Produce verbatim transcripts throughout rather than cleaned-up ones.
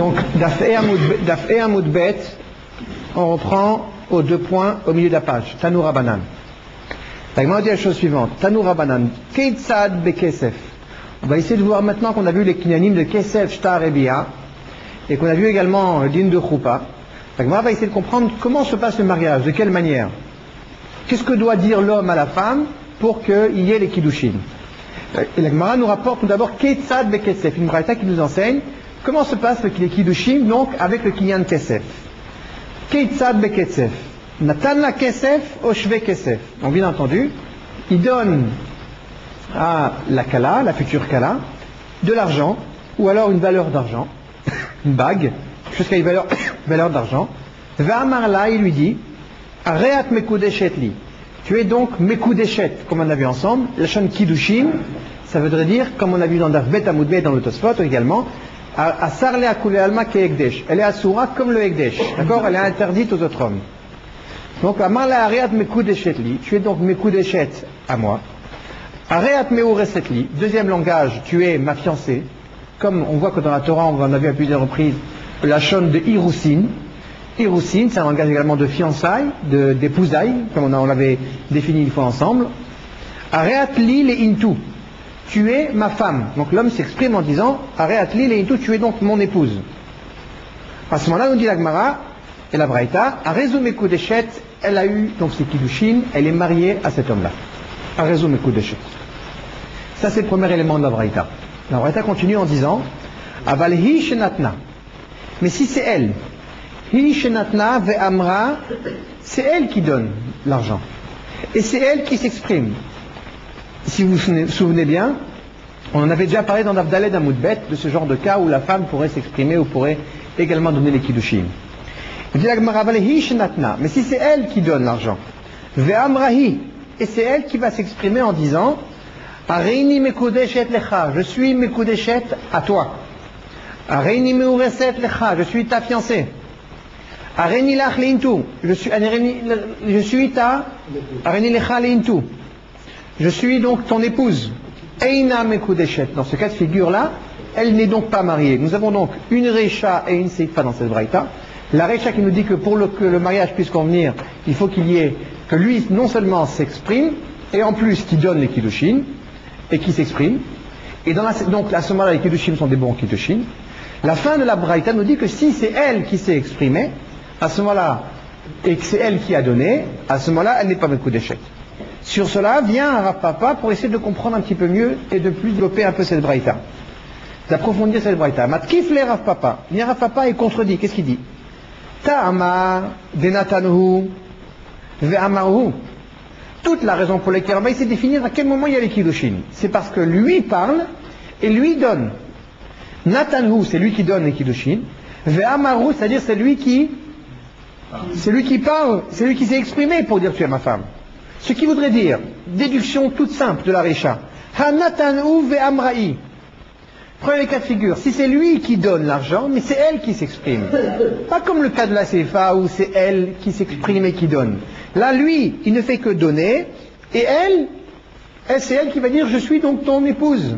Donc, Daf et Amoud Bet, on reprend aux deux points au milieu de la page. Tanu Rabbanan. La Gemara dit la chose suivante. Tanu Rabbanan. Keitzad bekesef. On va essayer de voir maintenant qu'on a vu les kinyanim de Kesef, Shtar et Bia, et qu'on a vu également le din de Choupa. La Gemara va essayer de comprendre comment se passe le mariage, de quelle manière. Qu'est-ce que doit dire l'homme à la femme pour qu'il y ait les kiddushin. Et la Gemara nous rapporte tout d'abord Keitzad bekesef, une braïta qui nous enseigne comment se passe les kiddushin, donc avec le kinyan kesef. Keitzad bekesef. Natan la kesef, oshve kesef. Donc bien entendu, il donne à la kala, la future kala, de l'argent, ou alors une valeur d'argent, une bague, jusqu'à une valeur, valeur d'argent. Va'amarla, il lui dit, Areat mekudeshet li. Tu es donc mekudeshet, comme on a vu ensemble. La chaîne kiddushin, ça voudrait dire, comme on a vu dans Daf Bet Amoud Bet, dans le Tosfot également, Asarle akule alma ke ekdesh. Elle est asura comme le ekdesh. D'accord? Elle est interdite aux autres hommes. Donc, Amarla Areat mekudeshet li. Tu es donc mekudeshet à moi. Areat meureset li. Deuxième langage, tu es ma fiancée. Comme on voit que dans la Torah, on en a vu à plusieurs reprises, la chaîne de Irousin. Irousin, c'est un langage également de fiançailles, de, d'épousailles, comme on, a, on l'avait défini une fois ensemble. Areat li le intu. Tu es ma femme. Donc l'homme s'exprime en disant Areat li le intu, tu es donc mon épouse. À ce moment-là, nous dit la Gemara et la Braïta, Arezu mekudeshet, elle a eu donc ses kiddushin, elle est mariée à cet homme-là. Arezu mekudeshet. Ça, c'est le premier élément de la Braïta. La Braïta continue en disant Aval hi shenatna. Mais si c'est elle, hi shenatna ve'amra, c'est elle qui donne l'argent. Et c'est elle qui s'exprime. Si vous vous souvenez bien, on en avait déjà parlé dans Daf Amoud Bet de ce genre de cas où la femme pourrait s'exprimer ou pourrait également donner les kiddushin. Il dit la Gemara Aval hi shenatna. Mais si c'est elle qui donne l'argent, ve'amrahi, et c'est elle qui va s'exprimer en disant Areini mekudeshet lecha, je suis mekudeshet à toi. Areini meureset lecha, je suis ta fiancée. Areini lach leintu, je suis, je suis ta, Areini lecha leintu, je suis donc ton épouse. Eina mekudeshet, dans ce cas de figure-là, elle n'est donc pas mariée. Nous avons donc une recha et une seifa dans cette braïta. La recha qui nous dit que pour le, que le mariage puisse convenir, il faut qu'il y ait, que lui non seulement s'exprime, et en plus qu'il donne les kiddushin, et qui s'exprime. Et dans la, donc à ce moment-là, les kiddushin sont des bons kiddushin. La fin de la braïta nous dit que si c'est elle qui s'est exprimée, à ce moment-là, et que c'est elle qui a donné, à ce moment-là, elle n'est pas mekudeshet. Sur cela, vient un Rav Papa pour essayer de comprendre un petit peu mieux et de plus développer un peu cette braïta, d'approfondir cette braïta. Matkif le Rav Papa. Vient Rav Papa et contredit. Qu'est-ce qu'il dit? Ta'ama denatanhu ve'amaruhu. Toute la raison pour laquelle on va essayer de définir à quel moment il y a les kiddushin. C'est parce que lui parle et lui donne. Natanhu, c'est lui qui donne les kiddushin. Ve'amaru, c'est-à-dire c'est lui qui, c'est lui qui parle, c'est lui qui s'est exprimé pour dire tu es ma femme. Ce qui voudrait dire, déduction toute simple de la Recha. Ha natanhu ve'amra'i. Prenez les cas de figure. Si c'est lui qui donne l'argent, mais c'est elle qui s'exprime. Pas comme le cas de la Sefa où c'est elle qui s'exprime et qui donne. Là, lui, il ne fait que donner, et elle, elle c'est elle qui va dire je suis donc ton épouse.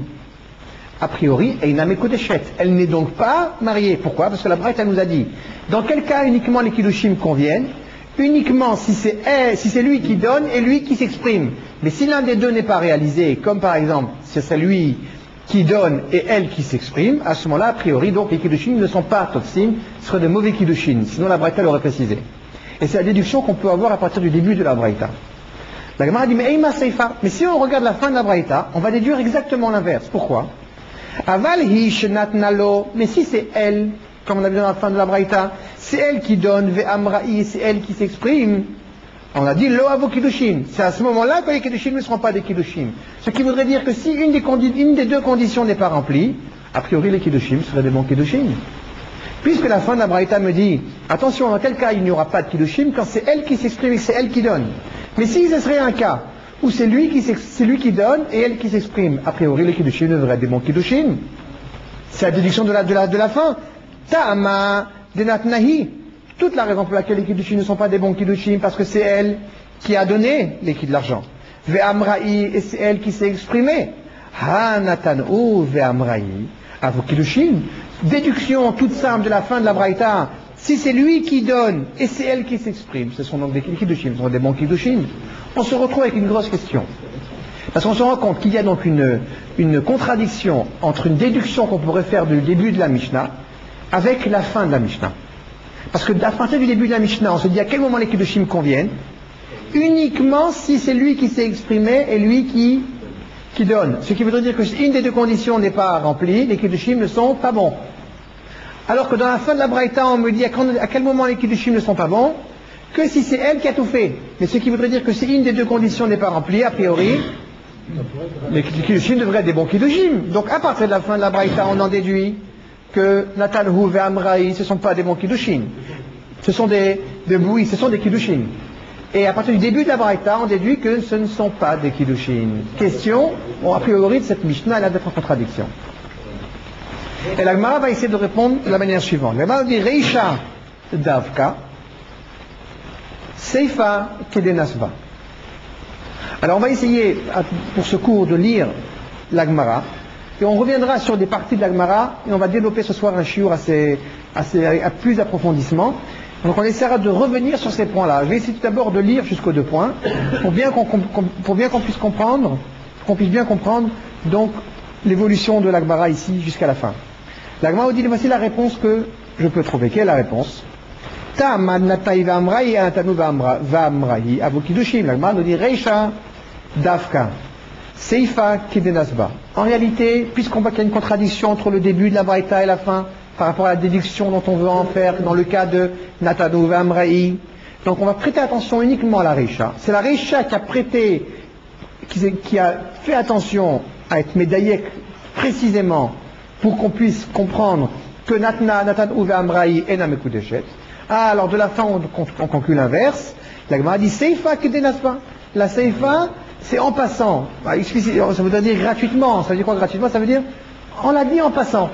A priori, Eina mekudeshet. Elle n'est donc pas mariée. Pourquoi? Parce que la Braïta nous a dit dans quel cas uniquement les kiddushim conviennent? Uniquement si c'est elle, si c'est lui qui donne et lui qui s'exprime. Mais si l'un des deux n'est pas réalisé, comme par exemple, si c'est lui qui donne et elle qui s'exprime, à ce moment-là, a priori, donc les kiddushin ne sont pas totsim, ce seraient de mauvais kiddushin, sinon la Braïta l'aurait précisé. Et c'est la déduction qu'on peut avoir à partir du début de la Braïta. La Gemara dit, mais Eima Seifa, mais si on regarde la fin de la Braïta, on va déduire exactement l'inverse. Pourquoi? Aval hi shenatna lo, mais si c'est elle, comme on a vu dans la fin de la Braïta, c'est elle qui donne, ve'amra'i, c'est elle qui s'exprime. On a dit lo avo kiddushin. C'est à ce moment-là que les kiddushin ne seront pas des kiddushin. Ce qui voudrait dire que si une des, une des deux conditions n'est pas remplie, a priori les kiddushin seraient des bons kiddushin. Puisque la fin de la Braïta me dit, attention, dans quel cas il n'y aura pas de kiddushin, quand c'est elle qui s'exprime et c'est elle qui donne. Mais si ce serait un cas où c'est lui qui, c'est lui qui donne et elle qui s'exprime, a priori les kiddushin devraient être des bons kiddushin. C'est la déduction de la, de la, de la fin. Ta'ama denatnahi. Toute la raison pour laquelle les kiddushin ne sont pas des bons kiddushin, parce que c'est elle qui a donné les de l'argent. Ve'amra'i, et c'est elle qui s'est exprimée. Ha natan'u ve'amra'i. Avokidushin. Déduction toute simple de la fin de la Braïta. Si c'est lui qui donne et c'est elle qui s'exprime, ce sont donc des Kiddushin, ce sont des bons Kiddushin. On se retrouve avec une grosse question. Parce qu'on se rend compte qu'il y a donc une, une contradiction entre une déduction qu'on pourrait faire du début de la Mishnah avec la fin de la Mishnah. Parce que à partir du début de la Mishnah, on se dit à quel moment les Kiddushim conviennent, uniquement si c'est lui qui s'est exprimé et lui qui, qui donne. Ce qui voudrait dire que si une des deux conditions n'est pas remplie, les Kiddushim ne sont pas bons. Alors que dans la fin de la Braïta, on me dit à, quand, à quel moment les Kiddushim ne sont pas bons, que si c'est elle qui a tout fait. Mais ce qui voudrait dire que si une des deux conditions n'est pas remplie, a priori, les Kiddushim devraient être des bons Kiddushim. Donc à partir de la fin de la Braïta, on en déduit que Natan Hu et Amraï, ce ne sont pas des bons Kiddushin. Ce sont des, de, oui, ce sont des Kiddushin. Et à partir du début de la Braïta, on déduit que ce ne sont pas des Kiddushin. Question, bon, a priori, de cette Mishnah, elle a d'être en contradiction. Et la Gemara va essayer de répondre de la manière suivante. La Gemara dit Reisha Davka, Seifa Kedenasva. Alors on va essayer, pour ce cours, de lire la Gemara. Et on reviendra sur des parties de la Gemara et on va développer ce soir un shiur assez, assez, à plus d'approfondissement. Donc on essaiera de revenir sur ces points-là. Je vais essayer tout d'abord de lire jusqu'aux deux points pour bien qu'on, pour bien qu'on puisse comprendre, qu'on puisse bien comprendre donc l'évolution de la Gemara ici jusqu'à la fin. La Gemara dit voici la réponse que je peux trouver. Quelle est la réponse? Ta'amad natai va'amrahi anatanu va'amrahi avokidushim. La Gemara nous dit Reisha Davka. Seifa Kedenasba. En réalité, puisqu'on voit qu'il y a une contradiction entre le début de la Braïta et la fin, par rapport à la déduction dont on veut en faire, dans le cas de Natanu Vamraï, donc on va prêter attention uniquement à la Reisha. C'est la Reisha qui a prêté, qui, qui a fait attention à être médaillé précisément pour qu'on puisse comprendre que Natna, Natanu Vamraï est Namekudeshet. Ah, alors de la fin, on, on conclut l'inverse. La Gemara dit Seifa Kedenasba. La Seifa, c'est en passant. Ça veut dire gratuitement. Ça veut dire quoi gratuitement? Ça veut dire on l'a dit en passant.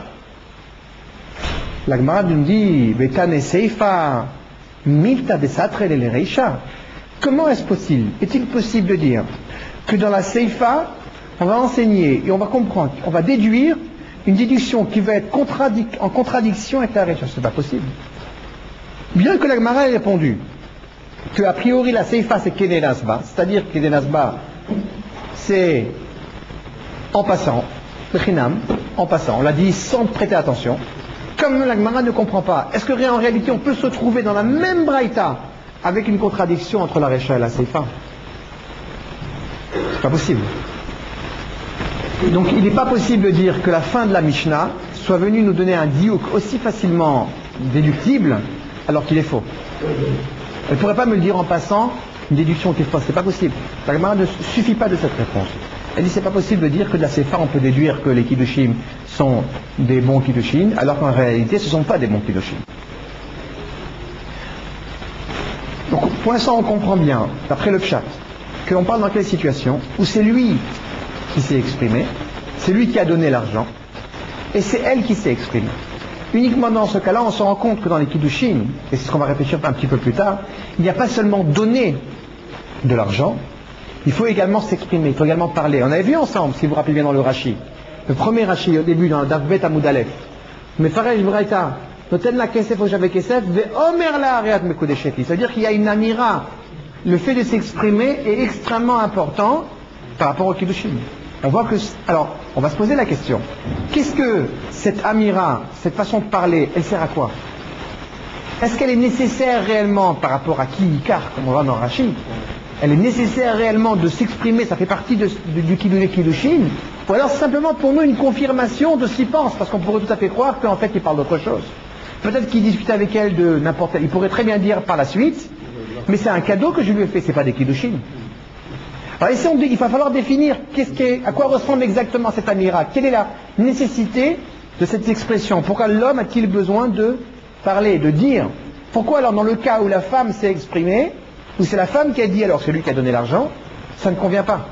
La Gemara nous dit Betane Seifa Milta Besatre le Reisha. Comment est-ce possible? Est-il possible de dire que dans la Seifa, on va enseigner et on va comprendre, on va déduire une déduction qui va être contradic- en contradiction avec la Reisha? C'est pas possible. Bien que la Gemara ait répondu que a priori la Seifa c'est Kedenasba, c'est-à-dire que Kedenasba c'est en passant, Bechinam, en passant, on l'a dit sans prêter attention. Comme la Gemara ne comprend pas, est-ce que en réalité on peut se trouver dans la même Braïta avec une contradiction entre la Reisha et la Seifa? C'est pas possible. Donc il n'est pas possible de dire que la fin de la Mishnah soit venue nous donner un diouk aussi facilement déductible alors qu'il est faux. Elle ne pourrait pas me le dire en passant une déduction qui est fausse, c'est pas possible. La Gemara ne suffit pas de cette réponse. Elle dit c'est pas possible de dire que de la Seifa on peut déduire que les Kiddushim sont des bons Kiddushim, alors qu'en réalité ce ne sont pas des bons Kiddushim. Donc pour l'instant on comprend bien, d'après le Pshat, que l'on parle dans quelle situation où c'est lui qui s'est exprimé, c'est lui qui a donné l'argent, et c'est elle qui s'est exprimée. Uniquement dans ce cas-là, on se rend compte que dans les Kiddushim, et c'est ce qu'on va réfléchir un petit peu plus tard, il n'y a pas seulement donner de l'argent, il faut également s'exprimer, il faut également parler. On avait vu ensemble, si vous vous rappelez bien dans le Rashi, le premier Rashi au début dans Davbet Amud Aleph, mais Farej Braïta, Noten la Kesef au Javé Kesef, Ve Omer la Ariat Mekodesheti, c'est-à-dire qu'il y a une amira, le fait de s'exprimer est extrêmement important par rapport au Kiddushim. On voit que, alors, on va se poser la question. Qu'est-ce que cette amira, cette façon de parler, elle sert à quoi? Est-ce qu'elle est nécessaire réellement par rapport à qui car, comme on voit dans Rashi? Elle est nécessaire réellement de s'exprimer, ça fait partie de, de, du Kiddushin, ou alors simplement pour nous une confirmation de ce qu'il pense, parce qu'on pourrait tout à fait croire qu'en fait il parle d'autre chose. Peut-être qu'il discute avec elle de n'importe quel, il pourrait très bien dire par la suite, mais c'est un cadeau que je lui ai fait, c'est pas des Kiddushin. Alors ici, on dit, il va falloir définir qu'est-ce qu'est, à quoi ressemble exactement cette amira. Quelle est la nécessité de cette expression? Pourquoi l'homme a-t-il besoin de parler, de dire? Pourquoi alors dans le cas où la femme s'est exprimée, où c'est la femme qui a dit alors c'est lui qui a donné l'argent, ça ne convient pas?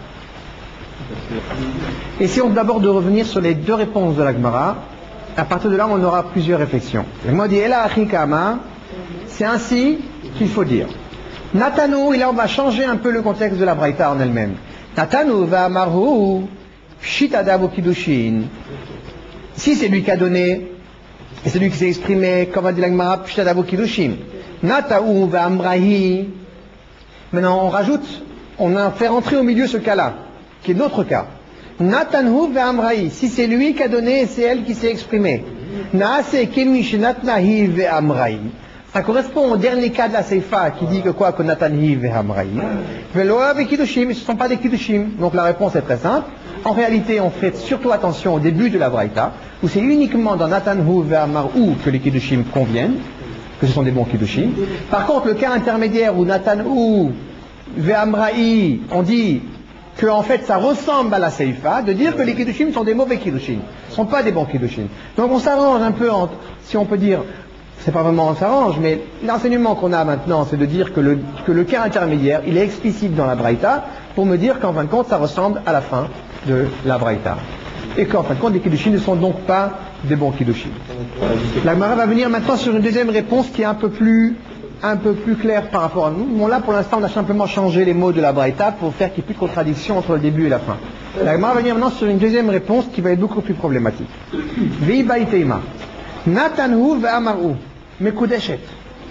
Essayons d'abord de revenir sur les deux réponses de la Gemara. À partir de là, on aura plusieurs réflexions. La Gemara dit Ela achikama, c'est ainsi qu'il faut dire. Natanu, et là on va changer un peu le contexte de la Braïta en elle-même. Natanu va amaru, pshitadavu kiddushin, Si c'est lui qui a donné, et c'est lui qui s'est exprimé, comme a dit l'Agmara, Pshtadavu Kiddushim. Nata'u ve'amrahi. Maintenant, on rajoute, on a fait rentrer au milieu ce cas-là, qui est notre cas. Natanhu ve'amrahi. Si c'est lui qui a donné, c'est elle qui s'est exprimée. Naase kenui shenatnahi ve'amrahi. Ça correspond au dernier cas de la Seifa qui dit que quoi? Que Natanhi ve'amrahi. Ve'loa ve'kiddushim. Ce ne sont pas des kiddushim. Donc la réponse est très simple. En réalité, on fait surtout attention au début de la Braïta, où c'est uniquement dans Natanhu ve'amrahu que les kiddushim conviennent, que ce sont des bons kiddushim. Par contre, le cas intermédiaire où Natanhu ve'amrahi, on dit que en fait ça ressemble à la Seifa, de dire que les kiddushim sont des mauvais kiddushim, ne sont pas des bons kiddushim. Donc on s'arrange un peu, en, si on peut dire, c'est pas vraiment on s'arrange, mais l'enseignement qu'on a maintenant, c'est de dire que le, que le cas intermédiaire, il est explicite dans la Braïta, pour me dire qu'en fin de compte, ça ressemble à la fin de la Braïta. Et qu'en fin de compte, les kiddushim ne sont donc pas des bons kiddushim. La Gemara va venir maintenant sur une deuxième réponse qui est un peu plus, un peu plus claire par rapport à nous. Bon, là, pour l'instant, on a simplement changé les mots de la Braïta pour faire qu'il n'y ait plus de contradiction entre le début et la fin. La Gemara va venir maintenant sur une deuxième réponse qui va être beaucoup plus problématique. Vei baiteima. Natanhu ve'amaru. Mekudeshet.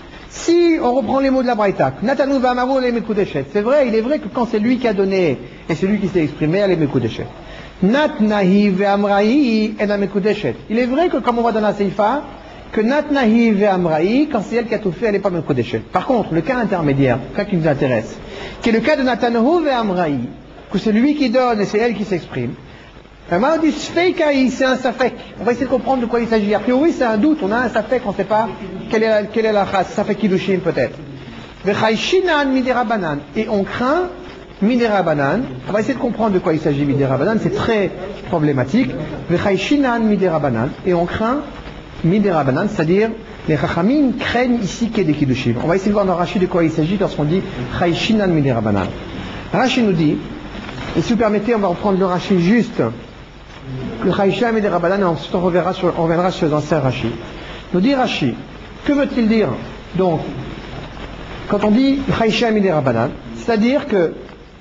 Si on reprend les mots de la Braïta, Natanhu ve'amaru les mekudeshet. C'est vrai, il est vrai que quand c'est lui qui a donné et c'est lui qui s'est exprimé, elle est mekudeshet. Natnahi ve'amrahi ena mekudeshet. Il est vrai que comme on voit dans la Seifa, que Natnahi ve'amrahi, quand c'est elle qui a tout fait, elle n'est pas mekudeshet. Par contre, le cas intermédiaire, le cas qui nous intéresse, qui est le cas de Natanhu ve'amrahi, que c'est lui qui donne et c'est elle qui s'exprime. On dit Sfeikaï, c'est un safek. On va essayer de comprendre de quoi il s'agit. A priori, c'est un doute. On a un safek, on ne sait pas quelle est la, quelle est la race. Safek Kiddushin peut-être. Vechaïshinan miderabanan. Et on craint miderabanan. On va essayer de comprendre de quoi il s'agit miderabanan. C'est très problématique. Vechaïshinan miderabanan. Et on craint miderabanan, c'est-à-dire les chachamim craignent ici qu'il y ait des Kiddushin. On va essayer de voir dans Rashi de quoi il s'agit lorsqu'on dit Chaïshinan miderabanan. Rashi nous dit, et si vous permettez, on va reprendre le Rashi juste. Le Chaïshinan miderabanan, et ensuite on reviendra sur, on reviendra sur les anciens Rashi. Nous dit Rashi, que veut-il dire? Donc, quand on dit Chaïshinan miderabanan, c'est-à-dire que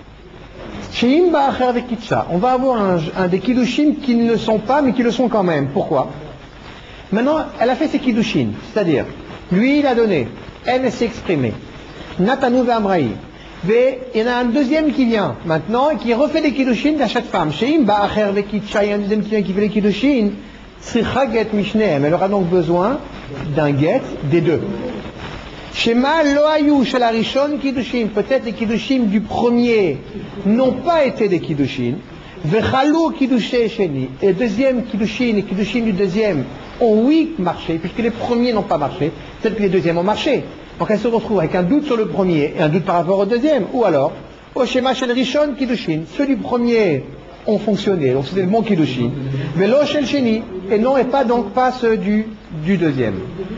Sheim ba'acher vekitcha, on va avoir un, un des kiddushim qui ne le sont pas, mais qui le sont quand même. Pourquoi? Maintenant, elle a fait ses kiddushim, c'est-à-dire, lui il a donné, elle s'est exprimée. Natanu ve'amrahi. Il y en a un deuxième qui vient maintenant et qui refait les kiddushin à chaque femme. Sheim ba'acher vekitcha, il y a un deuxième qui vient qui fait les kiddushin. Sricha get mishnehem. Elle aura donc besoin d'un get des deux. Shema lo hayu shel harishon kiddushin. Peut-être les kiddushin du premier n'ont pas été des kiddushin. Vechalu kiddushin sheni. Et le deuxième kiddushin, les kiddushin du deuxième ont oui marché, puisque les premiers n'ont pas marché. Peut-être que les deuxièmes ont marché. Donc elle se retrouve avec un doute sur le premier et un doute par rapport au deuxième. Ou alors, au Shema shel rishon kiddushin. Ceux du premier ont fonctionné, donc c'était le bon kiddushin. Mais lo shel sheni, et non, et pas donc pas ceux du, du deuxième.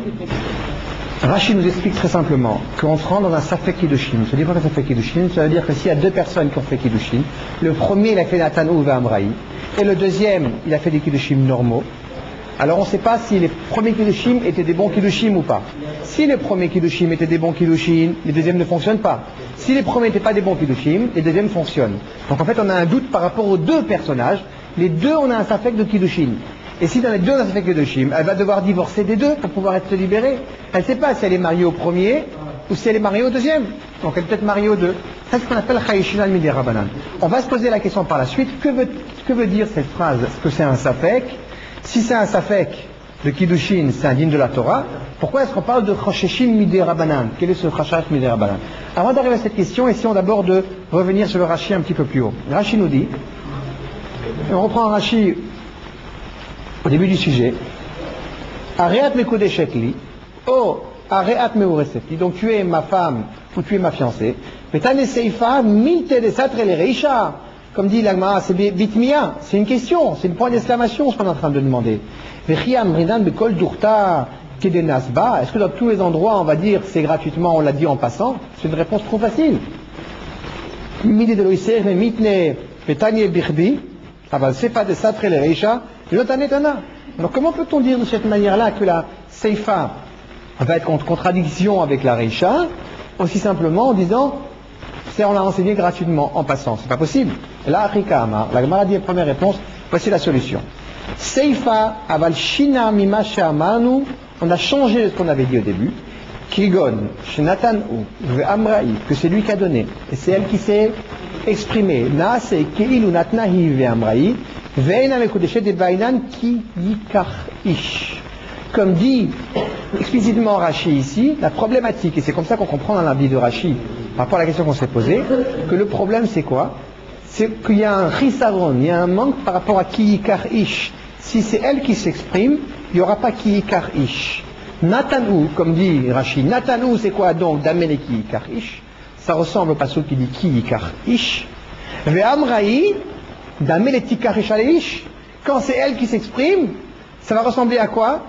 Rashi nous explique très simplement qu'on se rend dans un safek kiddushin. Ça veut dire quoi un safek kiddushin? Ça veut dire que s'il y a deux personnes qui ont fait kiddushin, le premier il a fait Natanu ve'amrahi, et le deuxième il a fait des kiddushin normaux. Alors on ne sait pas si les premiers kiddushim étaient des bons kiddushim ou pas. Si les premiers kiddushim étaient des bons kiddushim, les deuxièmes ne fonctionnent pas. Si les premiers n'étaient pas des bons kiddushim, les deuxièmes fonctionnent. Donc en fait on a un doute par rapport aux deux personnages. Les deux on a un safek de kiddushim. Et si dans les deux on a un safek de kiddushim, elle va devoir divorcer des deux pour pouvoir être libérée. Elle ne sait pas si elle est mariée au premier ou si elle est mariée au deuxième. Donc elle peut être mariée aux deux. C'est ce qu'on appelle Chaïshinan miderabanan. On va se poser la question par la suite, que veut, que veut dire cette phrase? Est-ce que c'est un safek? Si c'est un safek de kiddushin, c'est un digne de la Torah, pourquoi est-ce qu'on parle de chasheshin miderabanan? Quel est ce chashash miderabanan? Avant d'arriver à cette question, essayons d'abord de revenir sur le Rashi un petit peu plus haut. Rashi nous dit, et on reprend Rashi au début du sujet, Areat mekudeshet li, oh Areat meureset li, donc tu es ma femme ou tu es ma fiancée, Petane seifa milte de satre le reisha. Comme dit l'Agmara, c'est bitmia, c'est une question, c'est une point d'exclamation ce qu'on est en train de demander. Est-ce que dans tous les endroits on va dire c'est gratuitement, on l'a dit en passant? C'est une réponse trop facile. Donc comment peut-on dire de cette manière-là que la seifa va être en contradiction avec la reisha, aussi simplement en disant on l'a enseigné gratuitement en passant? C'est pas possible. Là, Afrika Amar, la Gemara dit la première réponse, voici la solution. Seifa aval shina mima she'amarnu, on a changé de ce qu'on avait dit au début. Kigon, Shenatan ou Amraï, que c'est lui qui a donné, et c'est elle qui s'est exprimée. Naase Keilu Natnahi ve Amraï, Veina Mekodeshet de Bainan ki yikar ish. Comme dit explicitement Rashi ici, la problématique, et c'est comme ça qu'on comprend dans l'avis de Rashi, par rapport à la question qu'on s'est posée, que le problème c'est quoi? C'est qu'il y a un chisaron, il y a un manque par rapport à ki yikar ish. Si c'est elle qui s'exprime, il n'y aura pas ki yikar ish. Natanou, comme dit Rashi, Natanou c'est quoi donc d'amener ki yikar ish? Ça ressemble au passage qui dit ki yikar ish. Ve Amraï, d'amener tikar ish aleish. Quand c'est elle qui s'exprime, ça va ressembler à quoi?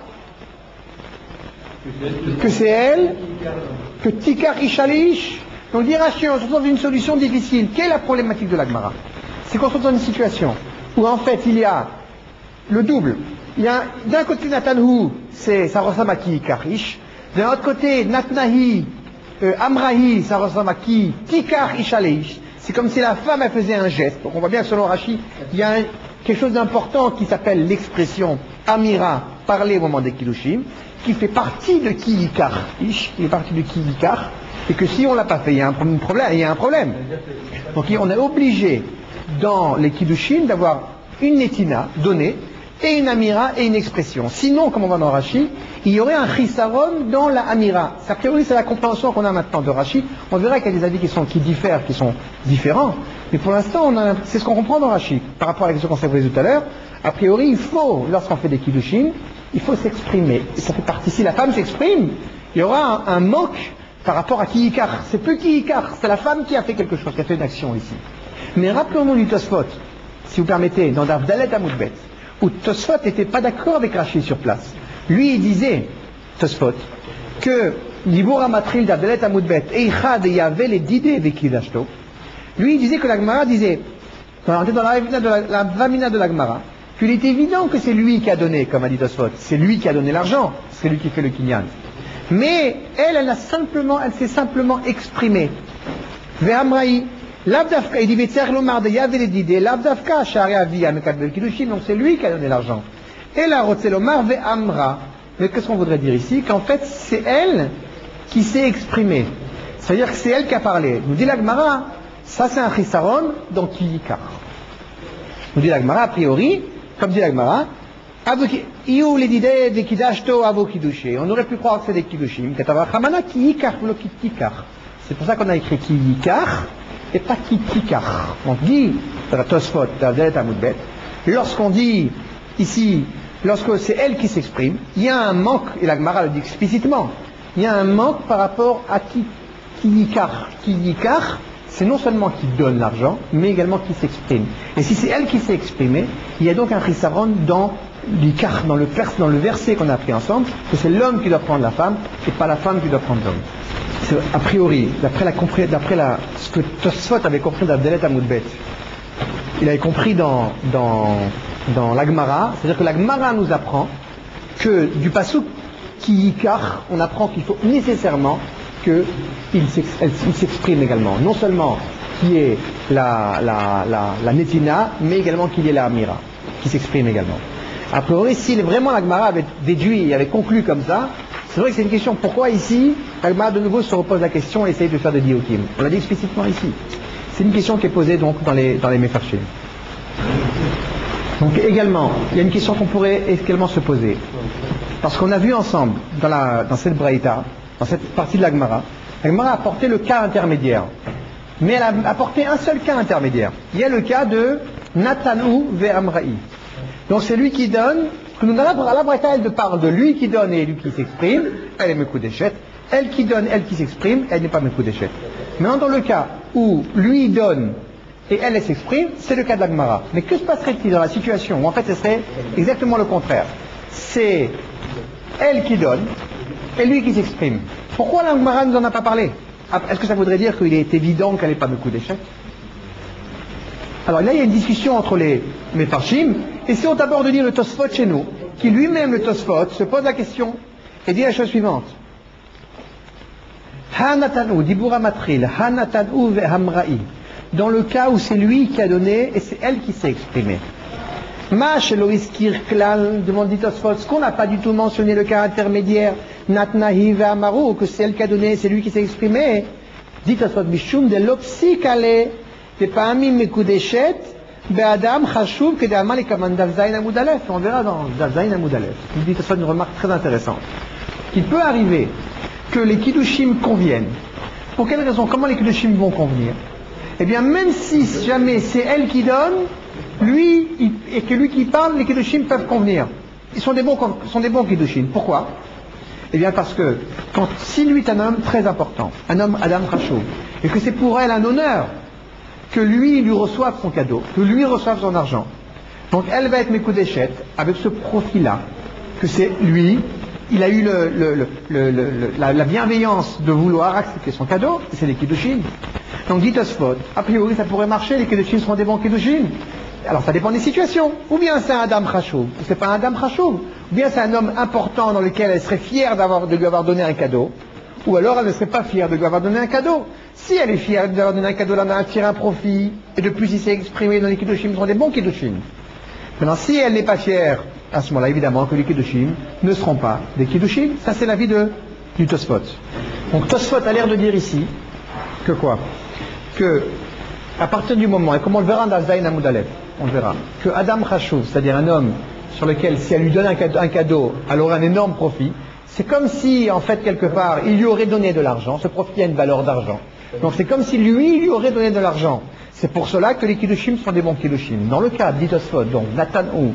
Que c'est elle, que tikar ish aleish. Donc dit Rashi, on se trouve dans une solution difficile. Quelle est la problématique de la Gemara? C'est qu'on se trouve dans une situation où en fait il y a le double. Il y a d'un côté Natanhu, c'est, ça ressemble à qui Karish. D'un autre côté Natnahi, euh, Amrahi, ça ressemble à qui Tikar Ishaleish. C'est comme si la femme elle faisait un geste. Donc on voit bien que selon Rashi, il y a un, quelque chose d'important qui s'appelle l'expression Amira, parler au moment des Kiddushin, qui fait partie de qui Karish, qui fait partie de qui Kar, et que si on l'a pas fait, il y a un problème. Il y a un problème. Donc on est obligé dans les Kiddushin d'avoir une netina donnée, et une amira et une expression. Sinon, comme on va dans Rashi, il y aurait un chisaron dans la amira. A priori, c'est la compréhension qu'on a maintenant de Rashi. On verra qu'il y a des avis qui, sont, qui diffèrent, qui sont différents. Mais pour l'instant, c'est ce qu'on comprend dans Rashi. Par rapport à la question qu'on s'est posée tout à l'heure, a priori, il faut, lorsqu'on fait des kiddushin, il faut s'exprimer. Et ça fait partie. Si la femme s'exprime, il y aura un, un manque par rapport à ki yikar. C'est plus ki yikar, c'est la femme qui a fait quelque chose, qui a fait une action ici. Mais rappelons-nous du Tosfot, si vous permettez, dans Dalet Amoudbet, où Tosfot n'était pas d'accord avec Rashi sur place. Lui, il disait, Tosfot, que Libura Matril d'Abdelet Amoudbet, Eichad et Yahvé les Didé Vekidashto. Lui, il disait que la Gemara disait, quand on était dans la Vamina de la, la, Vamina de la Gemara, qu'il est évident que c'est lui qui a donné, comme a dit Tosfot, c'est lui qui a donné l'argent, c'est lui qui fait le kinyan. Mais elle, elle a simplement, elle s'est simplement exprimée. Ve'amraï. L'Abdafka, il dit Vetser Lomar de Yahvé les Didé, l'Abdafka, Shari Avia, Mekadbel Kiddushin, donc c'est lui qui a donné l'argent. Et la Rotselomar ve Amra. Mais qu'est-ce qu'on voudrait dire ici? Qu'en fait, c'est elle qui s'est exprimée. C'est-à-dire que c'est elle qui a parlé. Nous dit la Gemara, ça c'est un chisaron, donc qui yikar. Nous dit la Gemara, a priori, comme dit la Gemara, Iou les Didé de Kidashto avo Kiddushé. On aurait pu croire que c'est des Kiddushim. Katava Chamana ki yikar, lo ki tikar. C'est pour ça qu'on a écrit ki yikar. Et pas qui tikar. On dit, dans la Tosfot, dans la Amoudbet, lorsqu'on dit ici, lorsque c'est elle qui s'exprime, il y a un manque, et la Gemara le dit explicitement, il y a un manque par rapport à qui yikar. Qui yikar, c'est non seulement qui donne l'argent, mais également qui s'exprime. Et si c'est elle qui s'est exprimée, il y a donc un chisaron dans l'ikar, dans le, dans le verset qu'on a appris ensemble, que c'est l'homme qui doit prendre la femme, et pas la femme qui doit prendre l'homme. A priori, d'après, la, d'après la, ce que Tosfot avait compris d'Abdelet Amoudbet, il avait compris dans, dans, dans l'Agmara, c'est-à-dire que l'Agmara nous apprend que du pasuk qui yikar, on apprend qu'il faut nécessairement qu'il s'exprime également. Non seulement qu'il y ait la, la, la, la netina, mais également qu'il y ait la amira, qui s'exprime également. A priori, si vraiment l'Agmara avait déduit et avait conclu comme ça, c'est vrai que c'est une question. Pourquoi ici, l'Agmara de nouveau se repose la question et essaye de faire des diokim? On l'a dit explicitement ici. C'est une question qui est posée donc dans les, dans les Mefarshim. Donc également, il y a une question qu'on pourrait également se poser. Parce qu'on a vu ensemble, dans, la, dans cette braïta, dans cette partie de l'Agmara, l'Agmara a apporté le cas intermédiaire. Mais elle a apporté un seul cas intermédiaire. Il y a le cas de Natanou ve'amraï. Donc c'est lui qui donne. Nous, dans la, la braïta, elle parle de lui qui donne et lui qui s'exprime, elle est Mekoudeshet. Elle qui donne, elle qui s'exprime, elle n'est pas Mekoudeshet. Maintenant, dans le cas où lui donne et elle, elle s'exprime, c'est le cas de la Gemara. Mais que se passerait-il dans la situation où en fait ce serait exactement le contraire? C'est elle qui donne et lui qui s'exprime. Pourquoi la Gemara ne nous en a pas parlé? Est-ce que ça voudrait dire qu'il est évident qu'elle n'est pas Mekoudeshet? Alors là, il y a une discussion entre les Mefarshim. Essayons d'abord de lire le Tosfot chez nous, qui lui-même, le Tosfot, se pose la question et dit la chose suivante. Hanatanu, Dibura Matril, Hanatanu ve'hamra'i. Dans le cas où c'est lui qui a donné et c'est elle qui s'est exprimée. Ma sheloiskir klal, demande dit Tosfot, ce qu'on n'a pas du tout mentionné le cas intermédiaire, natnahi ve'amaru, que c'est elle qui a donné, c'est lui qui s'est exprimé. Dit Tosfot, bishum de l'opsikale, de pa'amim mekudeshet, be'adam chashuv, que d'alma les kaman davzayin amud alef. On verra dans davzayin amud alef. Il dit Tosfot une remarque très intéressante. Il peut arriver que les kiddushim conviennent. Pour quelle raison? Comment les kiddushim vont convenir? Eh bien, même si jamais c'est elle qui donne, lui, il, et que lui qui parle, les kiddushim peuvent convenir. Ils sont des bons, sont des bons kiddushim. Pourquoi? Eh bien, parce que quand, si lui est un homme très important, un homme Adam Khashoggi, et que c'est pour elle un honneur que lui lui reçoive son cadeau, que lui reçoive son argent, donc elle va être Mekudeshet avec ce profil-là, que c'est lui, il a eu le, le, le, le, le, la, la bienveillance de vouloir accepter son cadeau, c'est les kiddushim. Donc dit Tosfot, a priori ça pourrait marcher, les kiddushim seront des bons kiddushim. Alors ça dépend des situations. Ou bien c'est un Adam Khashoggi, ou c'est pas un Adam Khashoggi. Ou bien c'est un homme important dans lequel elle serait fière d'avoir, de lui avoir donné un cadeau. Ou alors elle ne serait pas fière de lui avoir donné un cadeau. Si elle est fière de lui avoir donné un cadeau, là on a tiré un profit, et de plus il s'est exprimé dans les kiddushim, seront des bons kiddushim. Maintenant si elle n'est pas fière, à ce moment-là évidemment que les kiddushim ne seront pas des kiddushim. Ça c'est l'avis de, du Tosfot. Donc Tosfot a l'air de dire ici que quoi? Que à partir du moment, et comme on le verra dans Zayin Amud Aleph, on le verra, que Adam Khashoggi, c'est-à-dire un homme sur lequel si elle lui donne un cadeau, un cadeau, elle aurait un énorme profit, c'est comme si en fait quelque part il lui aurait donné de l'argent, ce profit a une valeur d'argent. Donc c'est comme si lui, il lui aurait donné de l'argent. C'est pour cela que les kiddushim sont des bons kiddushim. Dans le cas d'Itosfot, donc Natanu,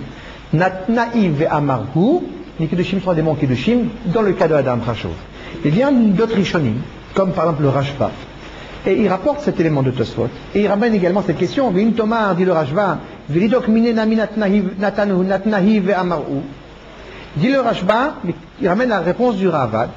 Natnaï ve'amarhu, les kiddushim sont des bons kiddushim, dans le cas de Adam Khashoggi. Il y a d'autres rishonim, comme par exemple le Rashba. Et il rapporte cet élément de Tosfot. Et il ramène également cette question. V'im Tomar, dit le Rashba, v'lidok mine nami natanu natnahi ve'amaru. Dit le Rashba, il ramène la réponse du Ravad.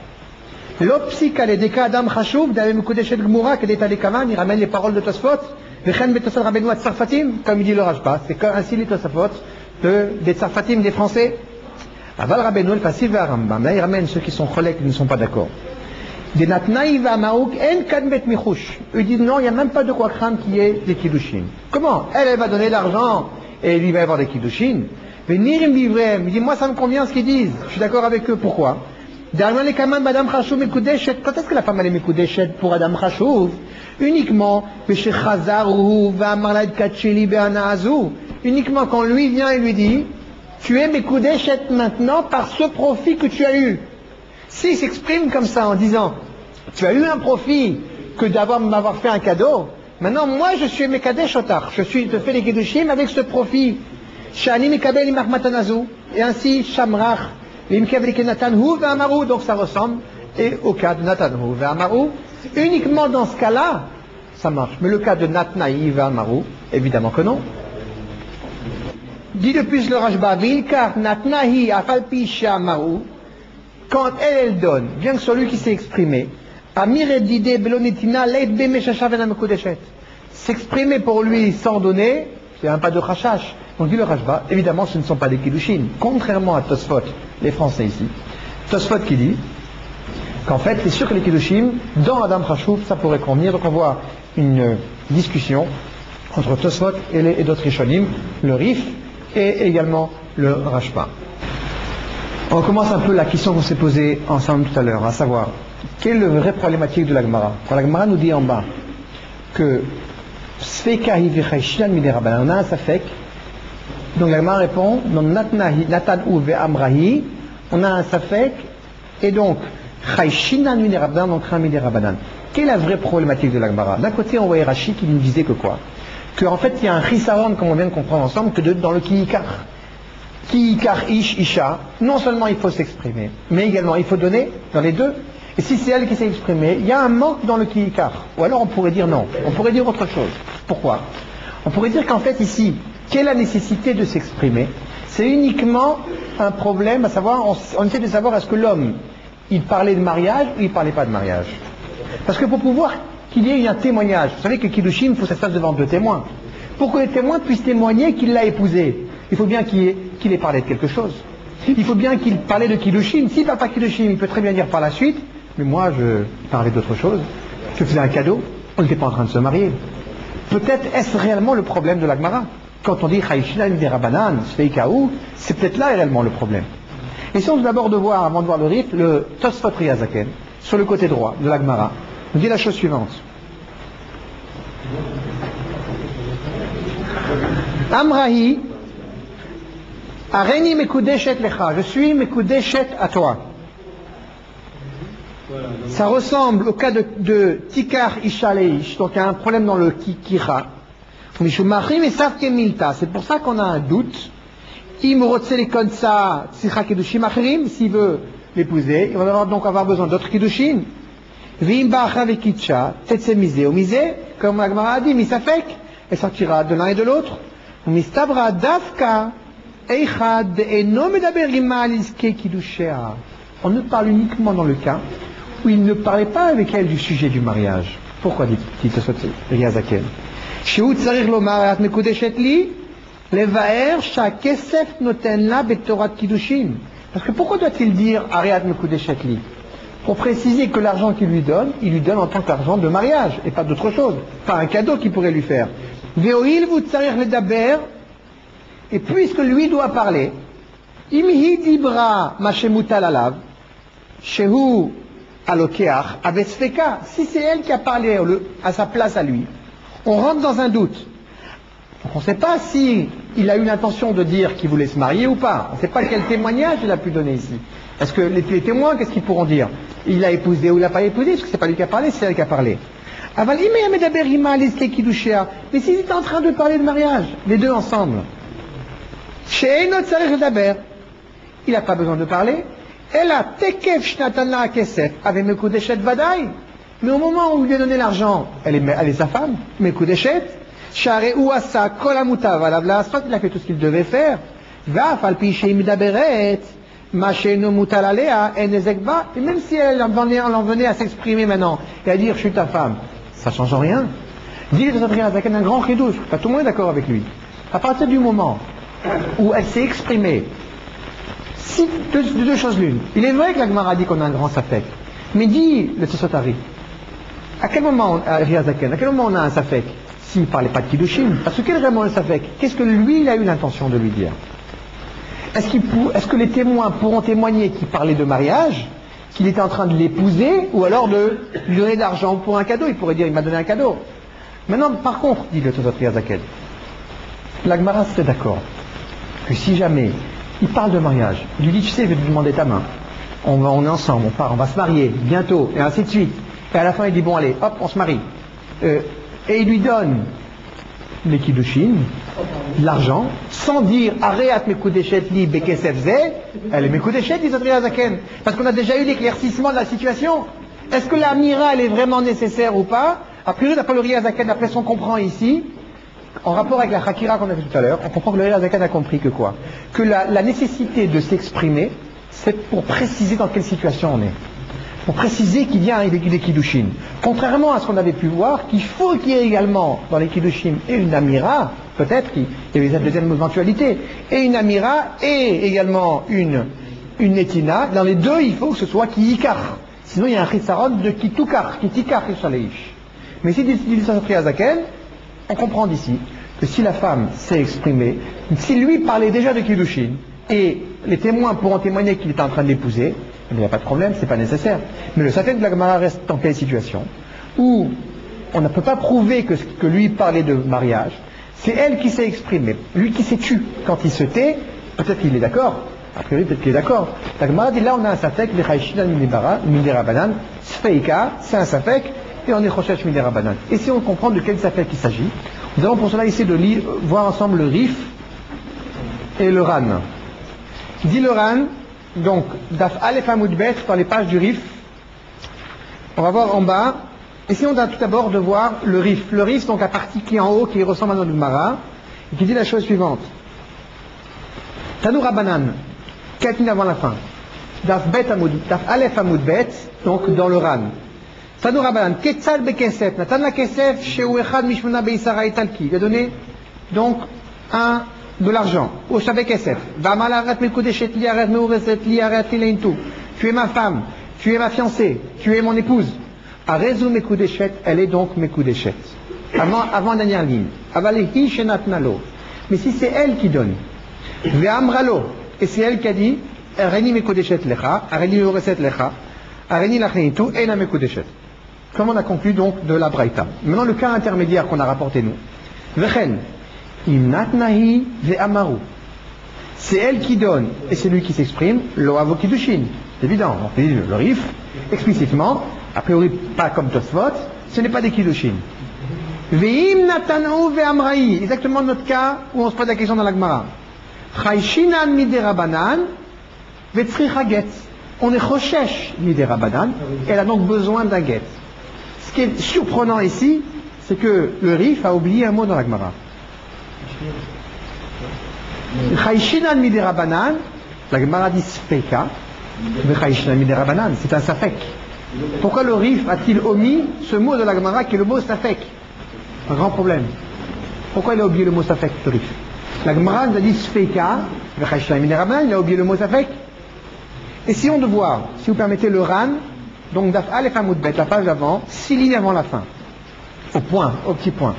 L'opsika le deka Adam Khashoggi, d'avem mukudeshet gmura, kedeta lekavan, il ramène les paroles de Tosfot. V'chen betosal rabenu at-Sarfatim, comme il dit le Rashba. C'est ainsi les Tosfot de, des Sarfatim, des Français. Aval rabenu el passif ve'arambam. Là, il ramène ceux qui sont cholèques, qui ne sont pas d'accord. Des natnaï va'amaouk en kadmet michouch. Eux disent non, il n'y a même pas de quoi craindre qu'il y ait des kiddushim. Comment? Elle, elle va donner de l'argent et lui va y avoir des kiddushim. Venir vivrem. Il dit moi ça me convient ce qu'ils disent. Je suis d'accord avec eux. Pourquoi? Derrière les kamans Madame Khashoggi mekudeshet. Quand est-ce que la femme elle est mekudeshet pour Adam Khashoggi? Uniquement chez Chazaru va'amarlaid kacheli be'anazu. Uniquement quand lui vient et lui dit tu es mekudeshet maintenant par ce profit que tu as eu. S'il s'exprime comme ça en disant tu as eu un profit que d'avoir m'avoir fait un cadeau, maintenant moi je suis mekadesh otar, je suis te fais les kiddushim avec ce profit. Shani mekabel imach matanazu, et ainsi shamrach l'imkevlik natanhu ve'amaru, donc ça ressemble et au cas de natanhu ve'amaru. Uniquement dans ce cas-là ça marche, mais le cas de natnaï ve'amaru évidemment que non. Dit de plus le Rashba, vilkar natnahi afalpi shamaru. Quand elle, elle donne, bien que celui qui s'est exprimé, s'exprimer pour lui sans donner, c'est un pas de chachash. Donc dit le Rashba, évidemment ce ne sont pas des kiddushim, contrairement à Tosfot, les Français ici. Tosfot qui dit qu'en fait c'est sûr que les kiddushim, dans Adam Khashoggi, ça pourrait convenir. Donc on voit une discussion entre Tosfot et, les, et d'autres rishonim, le Rif et également le Rashba. On commence un peu la question qu'on s'est posée ensemble tout à l'heure, à savoir, quelle est la vraie problématique de la Gemara? Quand la Gemara nous dit en bas que Sfekahi v'chayshinan miderabanan, on a un safek, donc la Gemara répond, dans Natanu ve'amrahi, on a un safek, et donc chayshinan miderabanan, donc ran miderabanan. Quelle est la vraie problématique de la Gemara? D'un côté, on voyait Rashi qui nous disait que quoi? Qu'en fait, il y a un chisaron, comme on vient de comprendre ensemble, que de, dans le kiikar. Kiikar ish isha, non seulement il faut s'exprimer, mais également il faut donner dans les deux. Et si c'est elle qui s'est exprimée, il y a un manque dans le kiikar. Ou alors on pourrait dire non, on pourrait dire autre chose. Pourquoi? On pourrait dire qu'en fait ici, quelle est la nécessité de s'exprimer? C'est uniquement un problème, à savoir, on, on essaie de savoir est-ce que l'homme, il parlait de mariage ou il parlait pas de mariage. Parce que pour pouvoir qu'il y ait un témoignage, vous savez que Kiddushin, il faut que ça se fasse devant deux témoins. Pour que les témoins puissent témoigner qu'il l'a épousée, il faut bien qu'il ait, qu'il ait parlé de quelque chose. Il faut bien qu'il parlait de Kiddushin. S'il ne parle pas de Kiddushin, il peut très bien dire par la suite, mais moi je parlais d'autre chose, je faisais un cadeau, on n'était pas en train de se marier. Peut-être est-ce réellement le problème de la Gemara. quand on dit Chaïshina Midirabanan, Sveikaou, c'est peut-être là réellement le problème. Essayons d'abord de voir, avant de voir le Rif, le Tosfot Riazaken, sur le côté droit de la Gemara. On dit la chose suivante. Amrahi, Areni Mekudeshet Lecha, je suis Mekudeshet à toi. Ça ressemble au cas de, de Tikar Isha Leish, donc il y a un problème dans le Kira. C'est pour ça qu'on a un doute. S'il veut l'épouser, il va donc avoir besoin d'autres Kiddushin. Comme la Gemara a dit, Misafek, elle sortira de l'un et de l'autre. On ne parle uniquement dans le cas où il ne parlait pas avec elle du sujet du mariage. Pourquoi dit-il Riazaken? Parce que pourquoi doit-il dire Ariat Mekudeshet li? Pour préciser que l'argent qu'il lui donne, il lui donne en tant qu'argent de mariage et pas d'autre chose, pas un cadeau qu'il pourrait lui faire. Et puisque lui doit parler, Imhi dibra mashemutal alav, shehu alokeach avesfeka, si c'est elle qui a parlé à sa place à lui, on rentre dans un doute. Donc on ne sait pas si il a eu l'intention de dire qu'il voulait se marier ou pas. On ne sait pas quel témoignage il a pu donner ici. Est-ce que les, les témoins, qu'est-ce qu'ils pourront dire? Il a épousé ou il n'a pas épousé? Parce que c'est pas lui qui a parlé, c'est elle qui a parlé. Mais s'ils étaient en train de parler de mariage, les deux ensemble, il n'a pas besoin de parler. Elle a tekef shnatana kesef avec mekudeshet vadaï. Mais au moment où il lui a donné l'argent, elle est, elle est sa femme, mekudeshet. Share uasa kolamutav alavla asfat, il a fait tout ce qu'il devait faire. Va falpi sheimidaberet macheno mutalalea enezekba. Et même si elle en venait, elle en venait à s'exprimer maintenant et à dire je suis ta femme, ça change rien. Dire avec un grand chidouche, pas tout le monde est d'accord avec lui. À partir du moment où elle s'est exprimée, si, deux, deux choses l'une. Il est vrai que la Gemara dit qu'on a un grand safek, mais dit le Tosotari, à quel moment, à Riazaken, à quel moment on a un safek s'il ne parlait pas de Kiddushin? Parce que quel est vraiment le safek? Qu'est-ce que lui, il a eu l'intention de lui dire? Est-ce, qu'il pour, est-ce que les témoins pourront témoigner qu'il parlait de mariage, qu'il était en train de l'épouser, ou alors de lui donner de l'argent pour un cadeau? Il pourrait dire, il m'a donné un cadeau. Maintenant, par contre, dit le Tosotari Riazaken, la Gemara serait d'accord que si jamais il parle de mariage, il lui dit, tu sais, je vais te demander ta main, on, va, on est ensemble, on part, on va se marier, bientôt, et ainsi de suite. Et à la fin, il dit, bon, allez, hop, on se marie. Euh, et il lui donne les kiddushin, l'argent, sans dire, areat mekudeshet li bekesef ze, elle est mekudeshet, dit Zotri Hazaken. Parce qu'on a déjà eu l'éclaircissement de la situation. Est-ce que la mira, elle est vraiment nécessaire ou pas? A priori, d'après le Riazaken, d'après ce qu'on comprend ici, en rapport avec la Hakira qu'on a vu tout à l'heure, on comprend que le Riazaken a compris que quoi? Que la, la nécessité de s'exprimer, c'est pour préciser dans quelle situation on est. Pour préciser qu'il y a des, des kiddushin. Contrairement à ce qu'on avait pu voir, qu'il faut qu'il y ait également dans les kiddushin et une amira, peut-être qu'il y avait cette deuxième éventualité, et une amira et également une, une netina. Dans les deux, il faut que ce soit qui yikar. Sinon, il y a un chisaron de qui tukar, qui tikar ishaleish. Mais si dit Zotri Hazaken, on comprend d'ici que si la femme s'est exprimée, si lui parlait déjà de kiddushin, et les témoins pourront témoigner qu'il est en train de l'épouser, il n'y a pas de problème, c'est pas nécessaire. Mais le Safek de la Gemara reste dans quelle situation où on ne peut pas prouver que, que lui parlait de mariage, c'est elle qui s'est exprimée. Lui qui s'est tu quand il se tait, peut-être qu'il est d'accord, a priori peut-être qu'il est d'accord. La Gemara dit là on a un Safek, Midirabanan, Sfeika, c'est un Safek, et on est Choshesh Midirabanan. Et si on comprend de quel Safek il s'agit, nous allons pour cela essayer de lire, voir ensemble le Rif et le Ran. Dit le Ran, donc, Daf Aleph Amud Bet, dans les pages du Rif, on va voir en bas, essayons tout d'abord de voir le Rif. Le Rif, donc la partie qui est en haut, qui ressemble à notre Gemara, et qui dit la chose suivante. Tanou Rabbanan, quatre lignes avant la fin. Daf Bet Amud, Daf Aleph Amud Bet, donc dans le Ran. Tanou Rabbanan, Ketzal Bekesef, Natan la Kesef, Sheu Echad Mishmona Beisara Italki. Il a donné, donc, un de l'argent, au Shavek Kesef. Tu es ma femme, tu es ma fiancée, tu es mon épouse. Arezu Mekudeshet, elle est donc Mekudeshet. Avant, avant la dernière ligne. Avalehi Shenat Nalo. Mais si c'est elle qui donne, Ve'amralo, et c'est elle qui a dit, Areni mekodeshet lecha, Areni oreset lecha, Areni lachenitu, ena mekodeshet. Comme on a conclu donc de la Braïta. Maintenant le cas intermédiaire qu'on a rapporté nous. Vechen, imnatnahi ve'amaru. C'est elle qui donne, et c'est lui qui s'exprime, lo avokidushin. C'est évident, on fait le rif, explicitement, a priori pas comme Tosfot, ce n'est pas des kidushin. Ve'im natanu ve'amrahi, exactement notre cas où on se pose la question dans la Gemara. Chayshinan miderabanan ve'tzricha get. On est choshesh miderabanan, elle a donc besoin d'un get. Ce qui est surprenant ici, c'est que le Rif a oublié un mot dans la Gemara. Chayshinan miderabanan, la Gemara dit sfeka, mais Chayshinan miderabanan, c'est un safek. Pourquoi le Rif a-t-il omis ce mot de la Gemara qui est le mot safek? Un grand problème. Pourquoi il a oublié le mot safek, le Rif? La Gemara nous a dit sfeka, mais Chayshinan miderabanan, il a oublié le mot safek. Essayons de voir, si vous permettez, le Ran, donc Daf Aleph Amud Bet, la page avant, six lignes avant la fin. Au point, au petit point.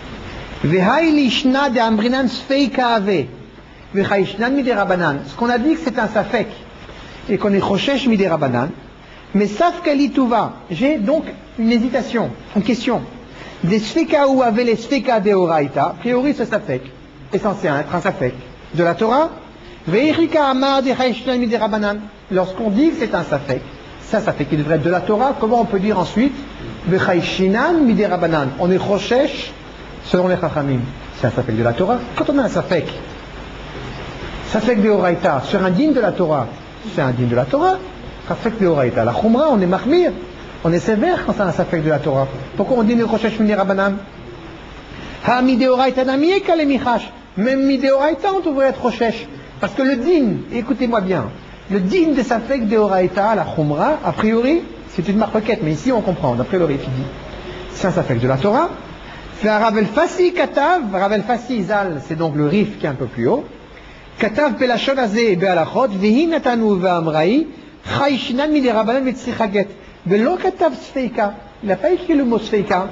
Ce qu'on a dit que c'est un safek, et qu'on est choshesh midé rabanan, mais saf kalituva, j'ai donc une hésitation, une question. Des sfeka ou avec les sfeka de oraita, a priori ce safek est censé être un safek de la Torah, ve'irika amar de chayshinan midé rabanan. Lorsqu'on dit que c'est un safek, ça, ça fait qu'il devrait être de la Torah. Comment on peut dire ensuite Vechayshinan midé rabanan? On est choshesh selon les chachamim. C'est un safek de la Torah. Quand on a un safek, safek de oraita sur un digne de la Torah, c'est un digne de la Torah. Safek de oraita. La chumra, on est mahmir, on est sévère quand c'est un safek de la Torah. Pourquoi on dit ne choshesh midé rabanan? Ha midé oraita namiye kalemichash. Même midé oraita, on devrait être choshesh. Parce que le digne, écoutez-moi bien, le digne de safek de oraita, la chumra, a priori, c'est une marquette, mais ici on comprend, d'après le Rif, il dit, c'est un safek de la Torah. Ravel Fassi Katav, Ravel Fassi Zal, c'est donc le Rif qui est un peu plus haut. Katav Belashon Azeh Be'alachot, Vehi Natanu Ve'amrahi, Chayshinan Midé Rabanan Ve'tzrichaget. Velo Katav Sfeika, il n'a pas écrit le mot Sfeika.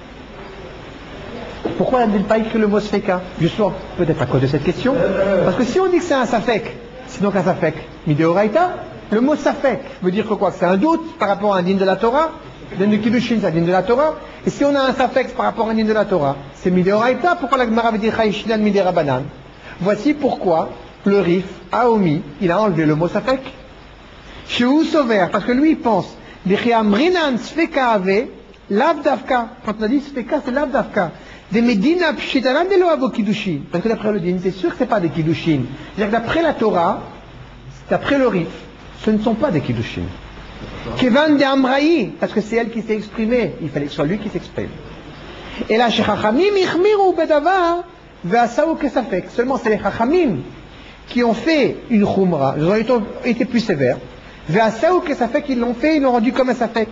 Pourquoi n'a-t-il pas écrit le mot Sfeika? Justement, peut-être à cause de cette question. Parce que si on dit que c'est un safek, c'est donc un safek midé oraita, le mot safek veut dire que quoi? C'est un doute par rapport à un digne de la Torah. Le Kidushin, c'est un digne de la Torah. Et si on a un safek par rapport à un digne de la Torah, c'est midé oraita. Pourquoi la Gemara veut dire chayshinan midé rabanan? Voici pourquoi le Rif a omis, il a enlevé le mot safek. Chez Sover, parce que lui il pense, Bichiamrinan sfeka ave, lav davka. Quand on a dit sfeka, c'est lav davka. Des Medina pshitanan de loavo kidushin. Parce que d'après le din, c'est sûr que c'est pas des kidushin. C'est-à-dire que d'après la Torah, d'après le Rif, ce ne sont pas des kidushin. Kevan de Amraï, parce que c'est elle qui s'est exprimée, il fallait que ce soit lui qui s'exprime. Et là, chez Chachamim, ichmiru bedavar, ve'asaou kesafek. Seulement, c'est les Chachamim qui ont fait une chumra, ils ont été, été plus sévères. Ve'asaou kesafek, ils l'ont fait, ils l'ont rendu comme un safek.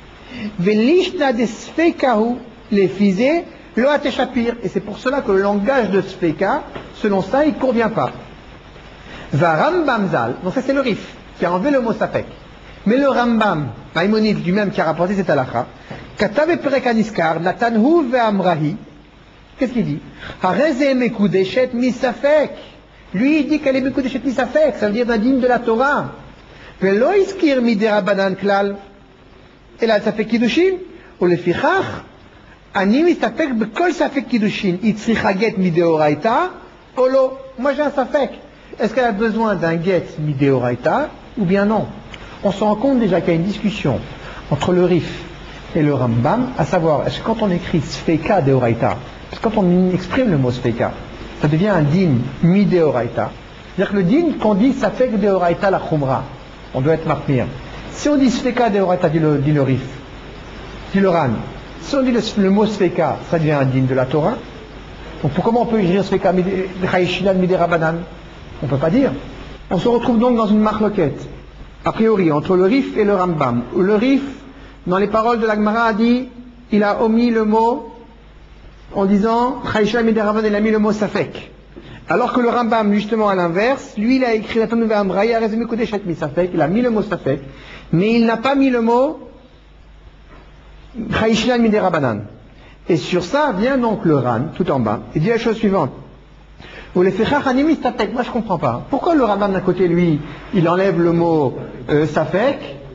Ve'lishna de sfekahu, les fisés, le hateshapir. Et c'est pour cela que le langage de sfeka, selon ça, il ne convient pas. Va Rambam Zal, donc ça c'est le Rif, qui a enlevé le mot safek. Mais le Rambam, Maïmonide lui-même qui a rapporté cette halakha, Katav Perek Aniskar, Natanhu ve'amrahi, qu'est-ce qu'il dit? Hareze mekudeshet misafek. Lui il dit qu'elle est mekudeshet misafek, ça veut dire d'un digne de la Torah. Velo iskir midé rabanan klal. Et là, safek kiddushin, ou le fichach, ani misafek bekol safek kiddushin, itzricha get midé oraita, olo. Moi j'ai un safek. Est-ce qu'elle a besoin d'un get midé oraita, ou bien non? On se rend compte déjà qu'il y a une discussion entre le Rif et le Rambam, à savoir, est-ce que quand on écrit Sfeika de Oraita, parce que quand on exprime le mot Sfeika, ça devient un din midé Oraita. C'est-à-dire que le din qu'on dit Safek de Oraita la Khumra, on doit être marmir. Si on dit Sfeika de Oraita, dit le, dit le Rif, dit le Ran, si on dit le, le mot Sfeika, ça devient un din de la Torah. Donc pour comment on peut écrire Sfeika Chayshinan midé Rabanan? On ne peut pas dire. On se retrouve donc dans une marloquette. A priori, entre le Rif et le Rambam, où le Rif, dans les paroles de la Gemara, a dit, il a omis le mot, en disant, Chayshinan midé Rabanan, il a mis le mot Safek. Alors que le Rambam, justement à l'inverse, lui, il a écrit la Tanu ve'amrahi, il a résumé Kodeshet mi Safek, il a mis le mot Safek, mais il n'a pas mis le mot Chayshinan midé Rabanan. Et sur ça vient donc le Ran, tout en bas, et dit la chose suivante. Ou les Fechach Animis Tapek, moi je comprends pas. Pourquoi le Rambam d'un côté, lui, il enlève le mot euh, Safek,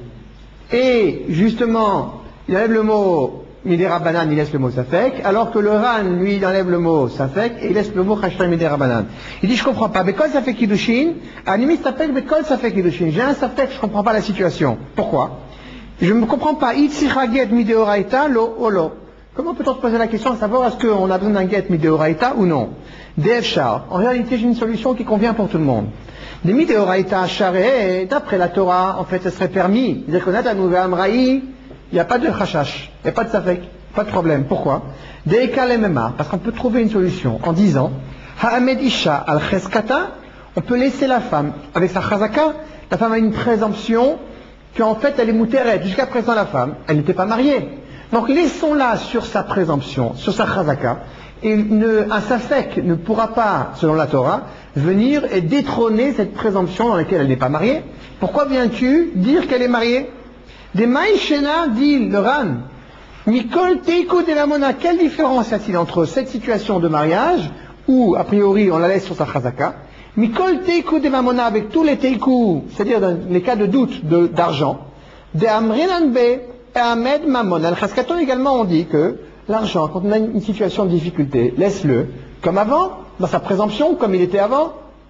et justement, il enlève le mot Midera Banan, il laisse le mot Safek, alors que le Ran, lui, il enlève le mot Safek, et il laisse le mot Chashtan Midera Banan. Il dit, je comprends pas. Bekol Safek Kiddushin, Animis Tapek, Bekol Safek Kiddushin. J'ai un Safek, je comprends pas la situation. Pourquoi? Je ne comprends pas. Itzicha Get Mideoraita, Lo, Olo. Comment peut-on se poser la question de savoir est-ce qu'on a besoin d'un get Mideoraita ou non? D F Char. En réalité, j'ai une solution qui convient pour tout le monde. Des Mideoraita Charé, d'après la Torah, en fait, ce serait permis. C'est-à-dire qu'on a un nouvel Amraï, il n'y a pas de Chachash, il n'y a pas de Safek, pas de problème. Pourquoi? Des Kalemema, parce qu'on peut trouver une solution en disant Ha'amed Isha al Cheskata, on peut laisser la femme avec sa Chazaka. La femme a une présomption qu'en fait, elle est moutérette. Jusqu'à présent, la femme, elle n'était pas mariée. Donc laissons-la sur sa présomption, sur sa chazaka, et ne, un safek ne pourra pas, selon la Torah, venir et détrôner cette présomption dans laquelle elle n'est pas mariée. Pourquoi viens-tu dire qu'elle est mariée? Des maïchena, dit le Ran, Mikol teiku de la mona, quelle différence y a-t-il entre cette situation de mariage, où a priori on la laisse sur sa chazaka, Mikol teiku de la mona, avec tous les teiku, c'est-à-dire dans les cas de doute de, d'argent, de amrinan be, Ahmed Mamon. Al-Khaskaton également, on dit que l'argent, quand on a une situation de difficulté, laisse-le comme avant, dans sa présomption, comme il était avant.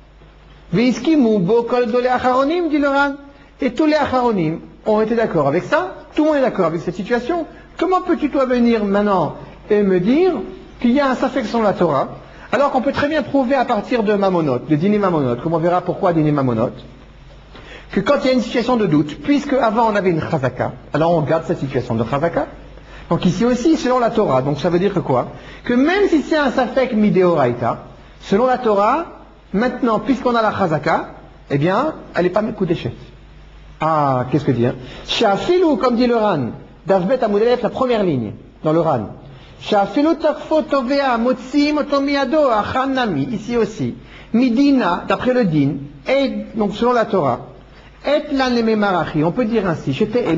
Veiskimu bokol dole acharonim, dit le Ran. Et tous les acharonim ont été d'accord avec ça. Tout le monde est d'accord avec cette situation. Comment peux-tu toi venir maintenant et me dire qu'il y a un safek sur la Torah, alors qu'on peut très bien prouver à partir de Mamonot, de dîner Mamonot, comme on verra pourquoi dîner Mamonot, que quand il y a une situation de doute, puisque avant on avait une chazaka, alors on garde cette situation de chazaka. Donc ici aussi, selon la Torah, donc ça veut dire que quoi? Que même si c'est un safek mideoraita, selon la Torah, maintenant, puisqu'on a la chazaka, eh bien, elle n'est pas coup d'échec. Ah, qu'est-ce que dire? Sha'afilu, comme dit le Ran, d'Avbet Amoudalef, la première ligne, dans le Ran. Sha'afilu takfo tovea, motsim otomiado, achanami, ici aussi. Midina, d'après le din, et donc selon la Torah, on peut dire ainsi,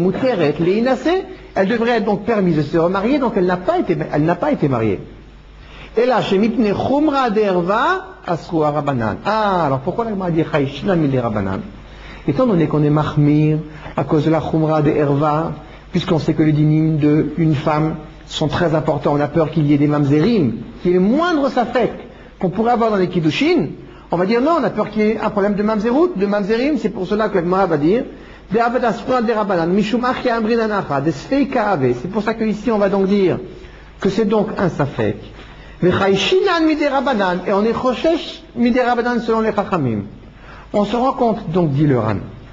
elle devrait être donc permise de se remarier, donc elle n'a pas été, elle n'a pas été mariée. Et là, chez Mipne Khumra derva asrua rabanan. Ah, alors pourquoi la Gemara dit Chaïshna mille rabanan? Étant donné qu'on est mahmir à cause de la Khumra de Erva, puisqu'on sait que les dynimes d'une femme sont très importants, on a peur qu'il y ait des mamzerim, qu'il y ait le moindre safek qu'on pourrait avoir dans les kiddushin. On va dire non, on a peur qu'il y ait un problème de mamzerut, de mamzerim, c'est pour cela que la Gemara va dire c'est pour ça qu'ici on va donc dire que c'est donc un safek. Et on est choshesh miderabanan selon les chachamim. On se rend compte, donc dit le Ran,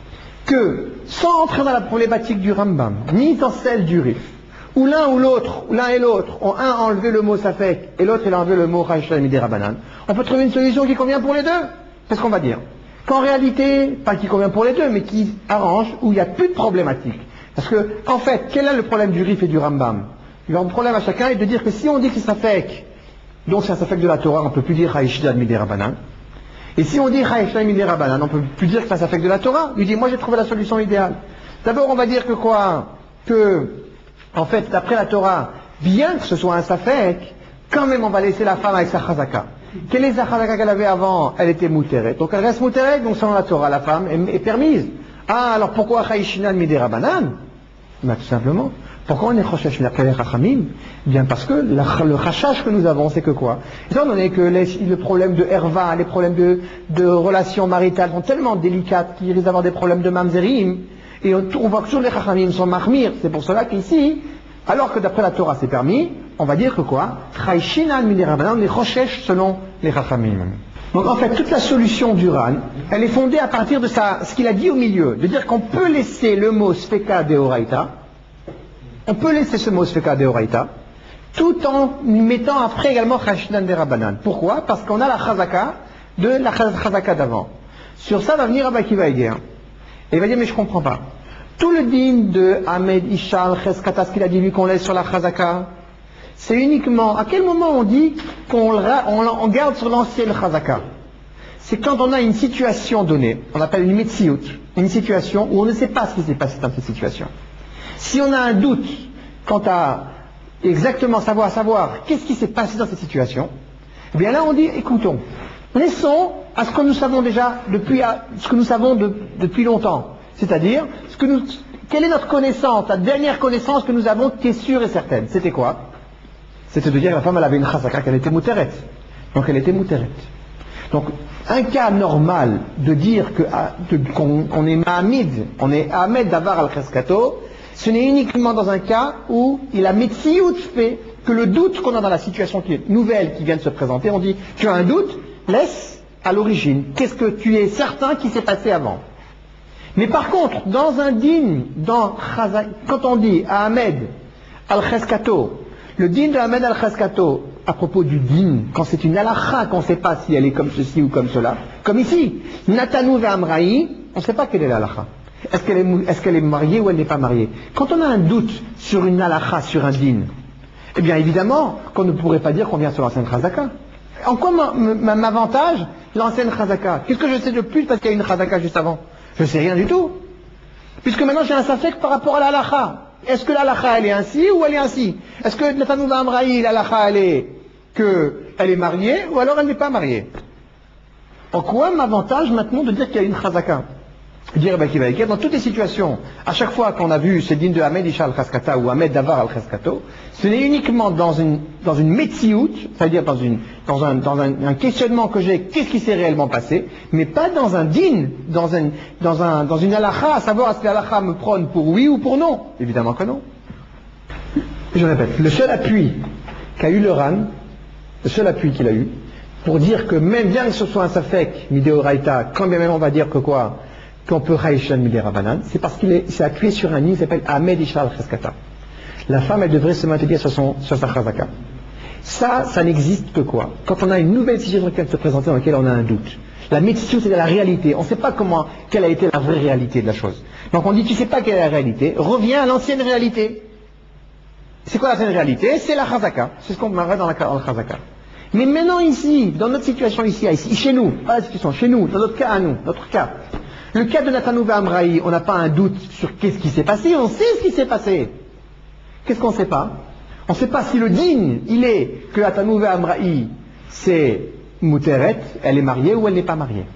que sans entrer dans la problématique du Rambam, ni dans celle du Rif, où l'un ou l'autre, l'un et l'autre ont un enlevé le mot safek et l'autre il a enlevé le mot chaïshna miderabanan, on peut trouver une solution qui convient pour les deux. C'est ce qu'on va dire. Qu'en réalité, pas qui convient pour les deux, mais qui arrange, où il n'y a plus de problématique. Parce que, en fait, quel est le problème du Rif et du Rambam? Le problème à chacun est de dire que si on dit que c'est safek, donc c'est un safek de la Torah, on ne peut plus dire chaïshna miderabanan. Et si on dit chaïshna miderabanan, on ne peut plus dire que c'est un safek de la Torah. Il dit, moi j'ai trouvé la solution idéale. D'abord, on va dire que quoi? Que, en fait, d'après la Torah, bien que ce soit un safek, quand même on va laisser la femme avec sa chazaka. Quelle est la chazaka qu'elle avait avant? Elle était mouteret. Donc elle reste mouteret, donc selon la Torah, la femme est, est permise. Ah, alors pourquoi chaïshna miderabanan? Ben, tout simplement. Pourquoi on est choshesh miderabanan? Bien parce que la, le chachash que nous avons, c'est que quoi? Étant donné que les, le problème de herva, les problèmes de, de relations maritales sont tellement délicates qu'il risque d'avoir des problèmes de mamzerim, et on, on voit que toujours les chachamim sont mahmir. C'est pour cela qu'ici, alors que d'après la Torah c'est permis, on va dire que quoi? Chaïshinan miderabanan, on est choshesh selon les chachamim. Donc en fait, toute la solution du Ran, elle est fondée à partir de ça, ce qu'il a dit au milieu, de dire qu'on peut laisser le mot sfeka deoraita, on peut laisser ce mot sfeka deoraita, tout en mettant après également chaïshinan miderabanan. Pourquoi? Parce qu'on a la chazaka de la chazaka d'avant. Sur ça va venir Rabbi Akiva et dire, et il va dire, mais je comprends pas. Tout le din de Ahmed Ishal Cheskata, ce qu'il a dit lui qu'on laisse sur la chazaka, c'est uniquement, à quel moment on dit qu'on on, on garde sur l'ancienne chazaka? C'est quand on a une situation donnée, on appelle une metsiout, une situation où on ne sait pas ce qui s'est passé dans cette situation. Si on a un doute quant à exactement savoir, savoir qu'est-ce qui s'est passé dans cette situation, eh bien là on dit, écoutons, Laissons à ce que nous savons déjà depuis, à ce que nous savons de, depuis longtemps. C'est-à-dire, ce que nous, quelle est notre connaissance, la dernière connaissance que nous avons qui est sûre et certaine. C'était quoi? C'était de dire que la femme elle avait une chazaka, qu'elle était mouteret. Donc elle était mouteret. Donc un cas normal de dire que, de, qu'on, qu'on est Mahamid, on est Ahmed d'avar al-Khaskato, ce n'est uniquement dans un cas où il a Metsiout fait que le doute qu'on a dans la situation qui est nouvelle, qui vient de se présenter, on dit tu as un doute, laisse à l'origine. Qu'est-ce que tu es certain qui s'est passé avant? Mais par contre, dans un din, dans Chazak, quand on dit à Ahmed al-Khaskato, le din de Ahmed al-Khaskato, à propos du din, quand c'est une halakha qu'on ne sait pas si elle est comme ceci ou comme cela, comme ici, Natanou ve'amraï, on ne sait pas quelle est la halakha. Est-ce qu'elle est, est-ce qu'elle est mariée ou elle n'est pas mariée? Quand on a un doute sur une halakha, sur un din, eh bien évidemment qu'on ne pourrait pas dire qu'on vient sur l'ancienne Chazaka. En quoi m'avantage l'ancienne Chazaka? Qu'est-ce que je sais de plus parce qu'il y a une Chazaka juste avant? Je ne sais rien du tout. Puisque maintenant j'ai un safek par rapport à la halakha. Est-ce que la halakha elle est ainsi ou elle est ainsi? Est-ce que Natanou ve'amraï, la halakha elle est qu'elle est mariée ou alors elle n'est pas mariée? En quoi m'avantage maintenant de dire qu'il y a une Chazaka? Dire ben, qu'il va écrire dans toutes les situations, à chaque fois qu'on a vu ce din de Ahmed Isha al-Khaskata ou Ahmed Davar al-Khaskato, ce n'est uniquement dans une, dans une metsiout, c'est-à-dire dans, une, dans, un, dans un, un questionnement que j'ai, qu'est-ce qui s'est réellement passé, mais pas dans un din, dans, un, dans, un, dans une halakha, à savoir est-ce que l'halakha me prône pour oui ou pour non? Évidemment que non. Je répète, le seul appui qu'a eu le Ran, le seul appui qu'il a eu, pour dire que même bien que ce soit un safek, midéoraïta, quand bien même on va dire que quoi, qu'on peut Haïshan Midera Banan, c'est parce qu'il s'est appuyé sur un nid qui s'appelle Ahmed Isha al-Khaskata. La femme, elle devrait se maintenir sur, son, sur sa Chazaka. Ça, ça n'existe que quoi? Quand on a une nouvelle situation qui vient de se présenter dans laquelle on a un doute. La méditation, c'est la réalité. On ne sait pas comment, quelle a été la vraie réalité de la chose. Donc on dit, tu ne sais pas quelle est la réalité, reviens à l'ancienne réalité. C'est quoi l'ancienne réalité? C'est la Chazaka. C'est ce qu'on m'arrête dans la, dans la Chazaka. Mais maintenant ici, dans notre situation ici, ici, chez nous, pas la situation, chez nous, dans notre cas à nous, notre cas, le cas de Natanou ve'amraï, on n'a pas un doute sur qu'est-ce qui s'est passé, on sait ce qui s'est passé. Qu'est-ce qu'on ne sait pas? On ne sait pas si le din, il est que Natanou ve'amraï, c'est Mouteret, elle est mariée ou elle n'est pas mariée.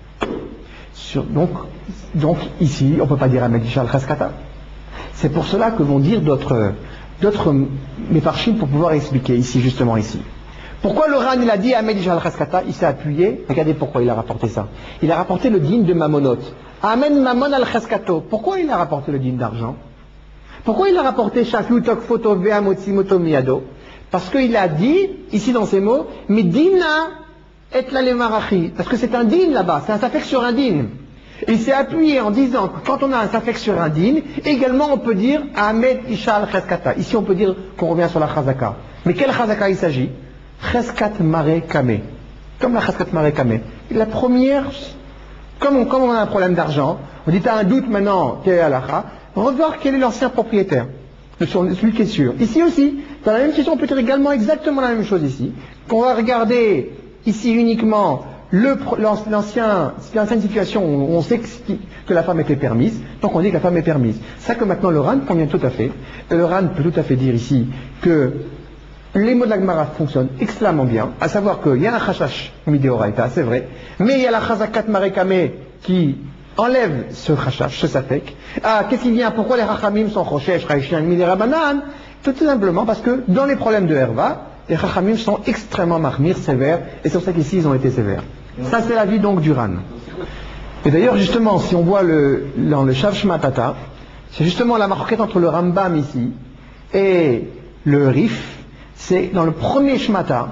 Sur, donc, donc ici, on ne peut pas dire Ahmed Isha al-Khaskata. C'est pour cela que vont dire d'autres, d'autres méfarchim pour pouvoir expliquer ici, justement ici. Pourquoi le Ran il a dit Ahmed Isha al-Khaskata? Il s'est appuyé, regardez pourquoi il a rapporté ça. Il a rapporté le din de Mamonot. Ahmed Mamon al-Khaskato. Pourquoi il a rapporté le din d'argent? Pourquoi il a rapporté Shakutok Foto Veamotsi Moto Miyado? Parce qu'il a dit, ici dans ces mots, Medina et la lemarachi. Parce que c'est un din là-bas, c'est un safek sur un din. Il s'est appuyé en disant que quand on a un safek sur un din, également on peut dire Ahmed Isha al-Khaskata. Ici on peut dire qu'on revient sur la Chazaka. Mais quelle Chazaka il s'agit? Cheskat Mare Kame. Comme la Cheskat Mare Kame. La première, comme on, comme on a un problème d'argent, on dit tu as un doute maintenant, quel est halakha, revoir quel est l'ancien propriétaire, celui qui est sûr. Ici aussi, dans la même question, on peut dire également exactement la même chose ici. Qu'on va regarder ici uniquement le, l'ancien, l'ancienne situation où on sait que, que la femme était permise, donc on dit que la femme est permise. Ça que maintenant le Ran convient tout à fait. Le Ran peut tout à fait dire ici que les mots de la Gemara fonctionnent extrêmement bien, à savoir qu'il y a un chashash midéoraïta, c'est vrai, mais il y a la chazakat marekame qui enlève ce chashash, ce safek. Ah, qu'est-ce qui vient? Pourquoi les chachamim sont choshesh, raïchian, midéra banan? Tout simplement parce que dans les problèmes de herva, les chachamim sont extrêmement mahmir, sévères, et c'est pour ça qu'ici ils ont été sévères. Ça c'est l'avis donc du Ran. Et d'ailleurs justement, si on voit le, dans le Shav Shmatata, c'est justement la marquette entre le Rambam ici et le Rif. C'est dans le premier Shmata,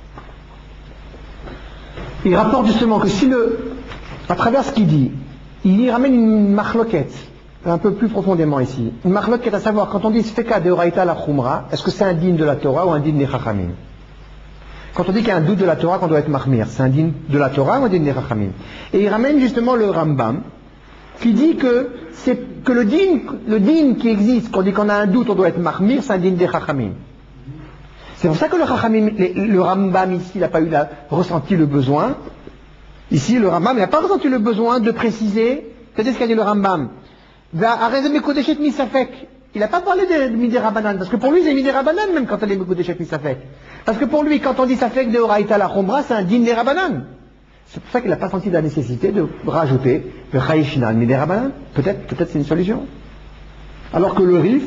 il rapporte justement que si le, à travers ce qu'il dit, il y ramène une marloquette, un peu plus profondément ici. Une marloquette à savoir, quand on dit Sfeka de Oraïta la Khumra, est-ce que c'est un din de la Torah ou un din des Chachamim? Quand on dit qu'il y a un doute de la Torah qu'on doit être mahmir, c'est un din de la Torah ou un din des Chachamim? Et il ramène justement le Rambam, qui dit que c'est que le din, le din qui existe, quand on dit qu'on a un doute, on doit être mahmir, c'est un din des Chachamim. C'est pour ça que le, Chachamim, le Rambam ici, il n'a pas eu la, ressenti le besoin. Ici, le Rambam, il n'a pas ressenti le besoin de préciser. C'est ce qu'a dit le Rambam. Il n'a pas parlé de Midera Banan, parce que pour lui, c'est Midera Banan, même quand elle est Mekodeshet Misafek. Parce que pour lui, quand on dit Safek de Oraïta la Khumra, c'est un din des Rabanan. C'est pour ça qu'il n'a pas senti la nécessité de rajouter le Chaïchinan Miderabanan. Peut-être, peut-être c'est une solution. Alors que le Rif,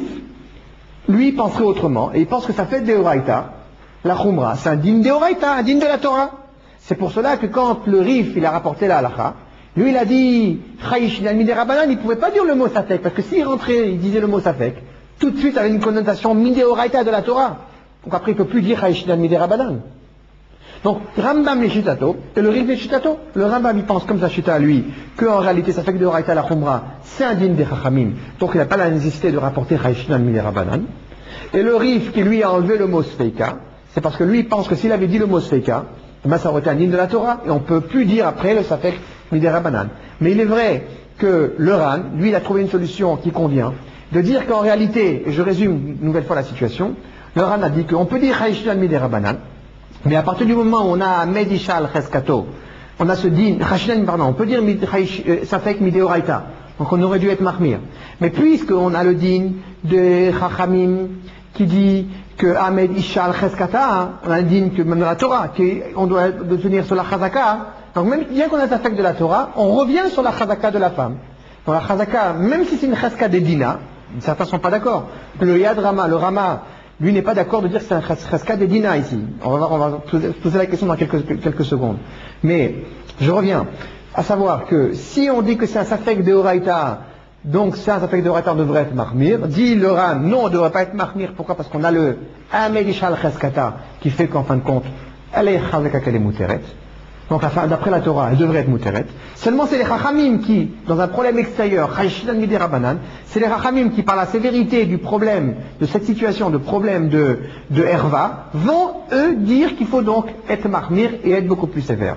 lui, penserait autrement, et il pense que ça fait Deoraita, la Khumra, c'est un digne Deoraita, un digne de la Torah. C'est pour cela que quand le Rif, il a rapporté la halakha, lui, il a dit Chaïchinan Miderabanan, il ne pouvait pas dire le mot Safek, parce que s'il rentrait, il disait le mot Safek, tout de suite, avait une connotation Mideoraita de la Torah. Donc après, il ne peut plus dire Chaïchinan Miderabanan. Donc, Rambam les Shitato, et le Rif les Shitato. Le Rambam, il pense comme sa Shita à lui, qu'en réalité, ça fait que de Horaïta la Khumra, c'est un digne des Chachamim. Donc, il n'a pas la nécessité de rapporter Chaïchinan Miderabanan. Et le Rif, qui lui a enlevé le mot Sfeika, c'est parce que lui, il pense que s'il avait dit le mot Sfeika, ben, ça aurait été un digne de la Torah, et on ne peut plus dire après le Safek Miderabanan. Mais il est vrai que le Ran, lui, il a trouvé une solution qui convient, de dire qu'en réalité, et je résume une nouvelle fois la situation, le Ran a dit qu'on peut dire Chaïchinan Miderabanan, mais à partir du moment où on a Medishal Cheskato, on a ce din, Chachinan, pardon, on peut dire Safek Mideoraita, donc on aurait dû être Mahmir. Mais puisqu'on a le din de Chachamim qui dit que Ahmed Ishal Cheskata, on a le din que même dans la Torah, qu'on doit tenir sur la Chazaka, donc même bien qu'on a Safek de la Torah, on revient sur la Chazaka de la femme. Dans la Chazaka, même si c'est une Cheska des Dina, certains ne sont pas d'accord. Le Yad Rama, le Rama, lui n'est pas d'accord de dire que c'est un Chaska des Dina ici. On va, voir, on va poser la question dans quelques, quelques secondes. Mais je reviens à savoir que si on dit que c'est un Safek de Horaïta, donc c'est un Safek de Horaïta, on devrait être Mahmir. Dit le Ran, non, on ne devrait pas être Mahmir. Pourquoi? Parce qu'on a le Ahmed Ishal Cheskata qui fait qu'en fin de compte, elle est Chazaka qu'elle est Mouteret. Donc d'après la Torah, elle devrait être Mouteret. Seulement c'est les Chachamim qui, dans un problème extérieur, Chaïchinan Miderabanan, c'est les Chachamim qui, par la sévérité du problème, de cette situation, de problème de, de Herva, vont, eux, dire qu'il faut donc être Mahmir et être beaucoup plus sévère.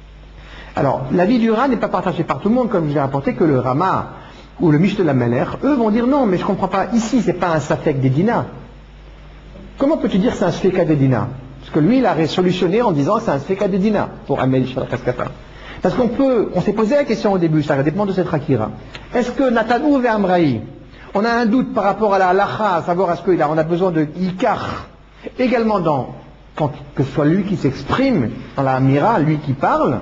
Alors, l'avis du Ran n'est pas partagé par tout le monde, comme je l'ai rapporté, que le Rama ou le Mish de la Meler, eux vont dire non, mais je ne comprends pas, ici c'est pas un Safek des Dina. Comment peux-tu dire que c'est un Sfeka des Dina? Parce que lui, il a résolutionné en disant que c'est un Sfeka de Dina pour Ahmed Ishal Cheskata. Parce qu'on peut, on s'est posé la question au début, ça dépend de cette Rakira. Est-ce que Natanou ve Amraï, on a un doute par rapport à la halacha, à savoir est-ce qu'on a besoin de Ikar, également dans, quand, que ce soit lui qui s'exprime, dans la Amira, lui qui parle,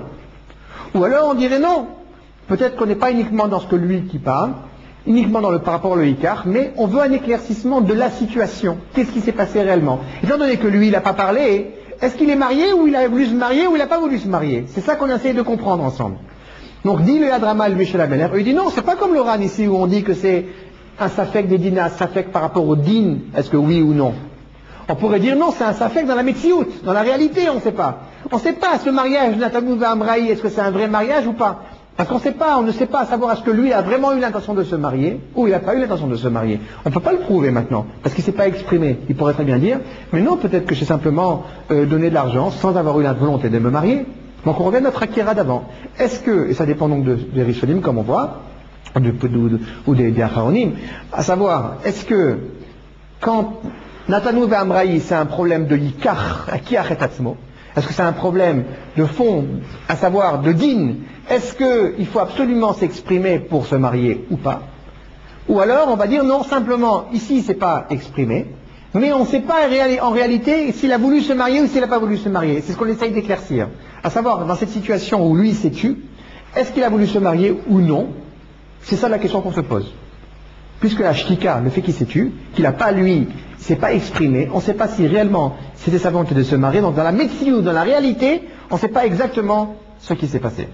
ou alors on dirait non. Peut-être qu'on n'est pas uniquement dans ce que lui qui parle, uniquement dans le par rapport au Ikar, mais on veut un éclaircissement de la situation. Qu'est-ce qui s'est passé réellement? Étant donné que lui, il n'a pas parlé, est-ce qu'il est marié ou il a voulu se marier ou il n'a pas voulu se marier? C'est ça qu'on essaie de comprendre ensemble. Donc dit le Yadrama le Michel Abener, il dit non, c'est pas comme le Ran ici où on dit que c'est un Safek des Dinas, Safek par rapport au Din, est-ce que oui ou non? On pourrait dire non, c'est un Safek dans la Metsiout, dans la réalité, on ne sait pas. On ne sait pas, ce mariage, Natanou ve Amraï, est-ce que c'est un vrai mariage ou pas? Parce qu'on ne sait pas, on ne sait pas savoir est-ce que lui a vraiment eu l'intention de se marier ou il n'a pas eu l'intention de se marier. On ne peut pas le prouver maintenant, parce qu'il ne s'est pas exprimé. Il pourrait très bien dire, mais non, peut-être que j'ai simplement euh, donné de l'argent sans avoir eu la volonté de me marier. Donc on revient à notre Akira d'avant. Est-ce que, et ça dépend donc de, des Rishonim comme on voit, de, de, de, ou des, des Acharonim, à savoir, est-ce que quand Natanou ve Amraï, c'est un problème de Yikar, Akiach et Tatsmo, est-ce que c'est un problème de fond, à savoir de din? Est-ce qu'il faut absolument s'exprimer pour se marier ou pas? Ou alors on va dire non, simplement, ici c'est pas exprimé, mais on ne sait pas en réalité s'il a voulu se marier ou s'il n'a pas voulu se marier. C'est ce qu'on essaye d'éclaircir. À savoir, dans cette situation où lui s'est tu, est-ce qu'il a voulu se marier ou non? C'est ça la question qu'on se pose. Puisque la shtika, le fait qu'il s'est tu, qu'il n'a pas lui, s'est pas exprimé, on ne sait pas si réellement c'était sa volonté de se marier. Donc dans la médecine ou dans la réalité, on ne sait pas exactement ce qui s'est passé.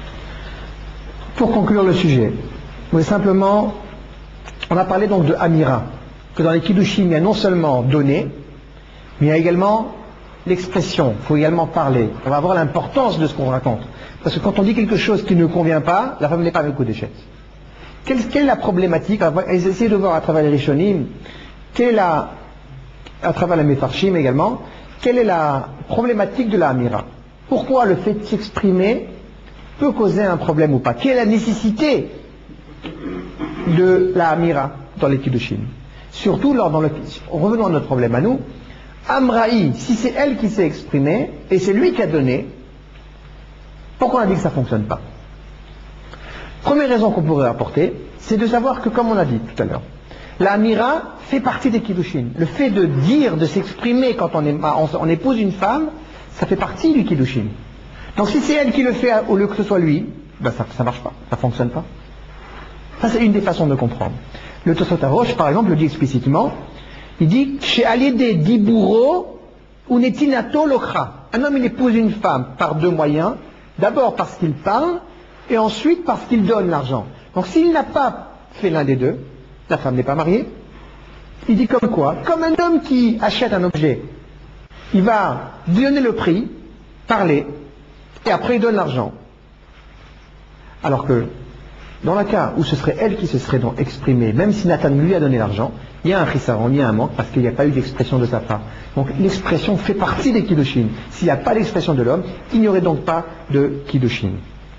Pour conclure le sujet, mais simplement, on a parlé donc de Amira, que dans les Kiddushim, il y a non seulement donner, mais il y a également l'expression, il faut également parler. On va voir l'importance de ce qu'on raconte. Parce que quand on dit quelque chose qui ne convient pas, la femme n'est pas avec le coup d'échec. Quelle, quelle est la problématique? Essayez de voir à travers les Rishonim, quelle est la, à travers les Mefarshim également, quelle est la problématique de la Amira? Pourquoi le fait de s'exprimer peut causer un problème ou pas? Quelle est la nécessité de la Amira dans les Kiddushim? Surtout lors dans le... Revenons à notre problème à nous. Amraï, si c'est elle qui s'est exprimée et c'est lui qui a donné, pourquoi on a dit que ça ne fonctionne pas? Première raison qu'on pourrait apporter, c'est de savoir que, comme on a dit tout à l'heure, la Amira fait partie des Kiddushin. Le fait de dire, de s'exprimer quand on, est, on, on épouse une femme, ça fait partie du Kiddushin. Donc si c'est elle qui le fait au lieu que ce soit lui, ben ça ne marche pas, ça ne fonctionne pas. Ça c'est une des façons de comprendre. Le Tosfot Roche, par exemple, le dit explicitement, il dit chez Alide Diburo ou Netinato Lokra. Un homme il épouse une femme par deux moyens, d'abord parce qu'il parle, et ensuite parce qu'il donne l'argent. Donc s'il n'a pas fait l'un des deux, la femme n'est pas mariée. Il dit comme quoi? Comme un homme qui achète un objet, il va donner le prix, parler, et après il donne l'argent. Alors que, dans le cas où ce serait elle qui se serait donc exprimée, même si Nathan lui a donné l'argent, il y a un chisaron, il y a un manque, parce qu'il n'y a pas eu d'expression de sa part. Donc l'expression fait partie des kiddushin. S'il n'y a pas d'expression de l'homme, il n'y aurait donc pas de kiddushin.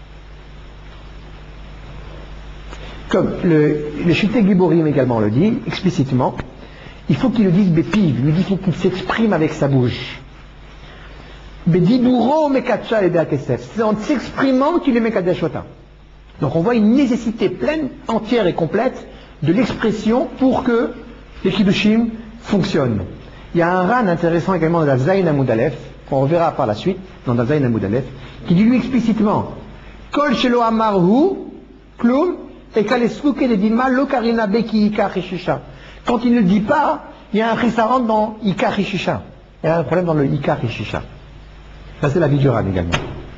Comme le, le Shitei Giborim également le dit, explicitement, il faut qu'il le dise bépiv, lui dit qu'il faut qu'il s'exprime avec sa bouche. Bediburo mekacha et beakesef. C'est en s'exprimant qu'il est mekadeshota. Donc on voit une nécessité pleine, entière et complète de l'expression pour que les kiddushim fonctionnent. Il y a un ran intéressant également dans la Zayin Amoud Aleph, qu'on reverra par la suite, dans la Zayin Amoud Aleph, qui dit lui explicitement Kol shelo amarhu klum et kalesfuke de dilma lo karina beki ika rishisha. Quand il ne dit pas, il y a un chisaron dans ika rishisha. Il y a un problème dans le ika rishisha. Ça c'est la vie du ran également.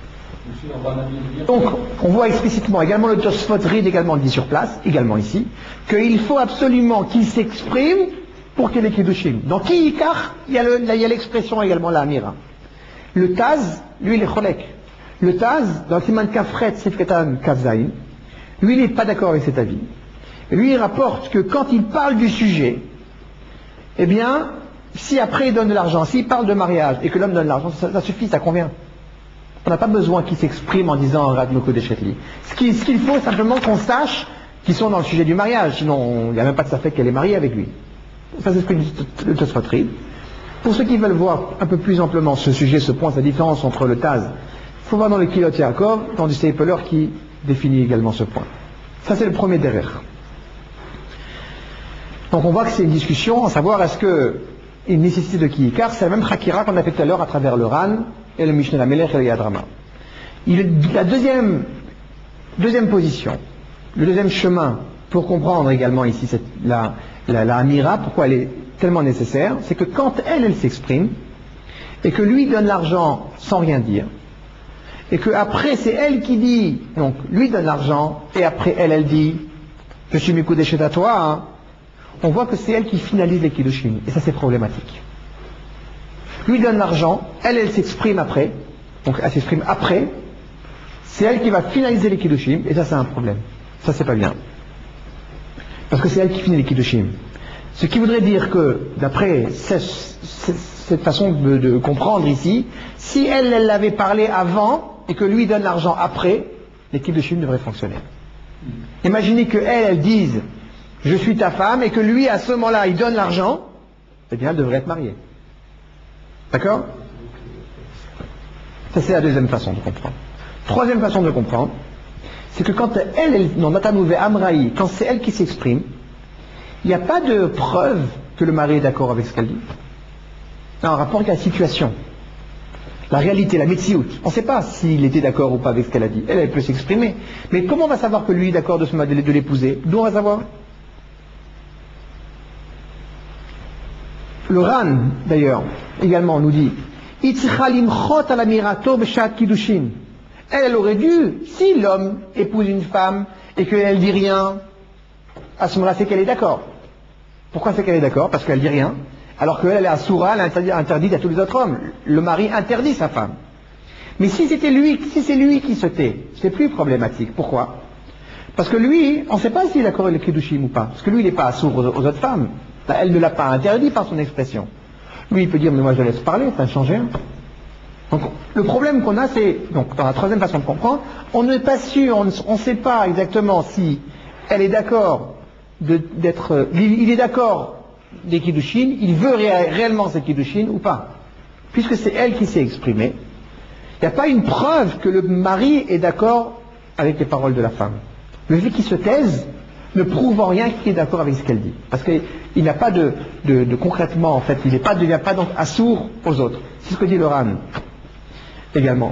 Donc, on voit explicitement, également le Tosfot Rid également dit sur place, également ici, qu'il faut absolument qu'il s'exprime pour qu'il y ait les kiddushim. Dans Ki Yikar, il y a l'expression également, la Amira. Le Taz, lui, il est cholek. Le Taz, dans le Siman Kafret, Sifketan Kafzaïn, lui, il n'est pas d'accord avec cet avis. Lui, il rapporte que quand il parle du sujet, eh bien, si après il donne de l'argent, s'il parle de mariage et que l'homme donne de l'argent, ça, ça suffit, ça convient. On n'a pas besoin qu'ils s'expriment en disant Radmoko Deshetli. Ce qu'il ce qu'il faut simplement qu'on sache qu'ils sont dans le sujet du mariage. Sinon, il n'y a même pas de fait qu'elle est mariée avec lui. Ça, c'est ce que dit le Tosfot Rid. Pour ceux qui veulent voir un peu plus amplement ce sujet, ce point, sa différence entre le Taz, il faut voir dans le Kilot Yaakov, dans du Stapler qui définit également ce point. Ça, c'est le premier derrière. Donc, on voit que c'est une discussion, à savoir est-ce que une nécessité de Kiyikar, c'est la même Chakira qu'on a fait tout à l'heure à travers le Ran et le Mishneh Lamelech et le Yadrama. Il, la deuxième, deuxième position, le deuxième chemin pour comprendre également ici cette, la, la, la Amira, pourquoi elle est tellement nécessaire, c'est que quand elle, elle s'exprime, et que lui donne l'argent sans rien dire, et que après c'est elle qui dit, donc lui donne l'argent, et après elle, elle dit, je suis Mikoudeshet à toi, hein, on voit que c'est elle qui finalise les Kiddushin, et ça c'est problématique. Lui donne l'argent, elle, elle s'exprime après, donc elle s'exprime après, c'est elle qui va finaliser les Kiddushin, et ça c'est un problème. Ça c'est pas bien. Parce que c'est elle qui finit les Kiddushin. Ce qui voudrait dire que, d'après cette façon de, de comprendre ici, si elle, elle l'avait parlé avant, et que lui donne l'argent après, les Kiddushin devraient fonctionner. Imaginez que elle, elle dise, je suis ta femme, et que lui, à ce moment-là, il donne l'argent, eh bien, elle devrait être mariée. D'accord? Ça, c'est la deuxième façon de comprendre. Troisième façon de comprendre, c'est que quand elle, elle non, Natanouvé Amraï, quand c'est elle qui s'exprime, il n'y a pas de preuve que le mari est d'accord avec ce qu'elle dit. Non, en rapport avec la situation, la réalité, la métiout. On ne sait pas s'il était d'accord ou pas avec ce qu'elle a dit. Elle, elle peut s'exprimer. Mais comment on va savoir que lui est d'accord de, de l'épouser? D'où on va savoir? Le Ran, d'ailleurs, également nous dit elle, elle aurait dû, si l'homme épouse une femme et qu'elle dit rien, à ce moment-là, c'est qu'elle est d'accord. Pourquoi c'est qu'elle est d'accord? Parce qu'elle dit rien. Alors qu'elle, elle est à Soura, elle est interdite à tous les autres hommes. Le mari interdit sa femme. Mais si c'était lui, si c'est lui qui se tait, c'est plus problématique. Pourquoi? Parce que lui, on ne sait pas s'il est d'accord avec le Kiddushim ou pas. Parce que lui, il n'est pas à sourd aux, aux autres femmes. Elle ne l'a pas interdit par son expression. Lui, il peut dire, mais moi je laisse parler, ça ne change rien. Donc, le problème qu'on a, c'est, donc, dans la troisième façon de comprendre, on n'est pas sûr, on ne sait pas exactement si elle est d'accord d'être, il, il est d'accord des Kiddushin, il veut ré réellement ces Kiddushin ou pas. Puisque c'est elle qui s'est exprimée, il n'y a pas une preuve que le mari est d'accord avec les paroles de la femme. Le fait qu'il se taise ne prouve en rien qu'il est d'accord avec ce qu'elle dit. Parce qu'il n'a pas de, de, de concrètement, en fait, il ne devient pas donc assourd aux autres. C'est ce que dit le Ran également.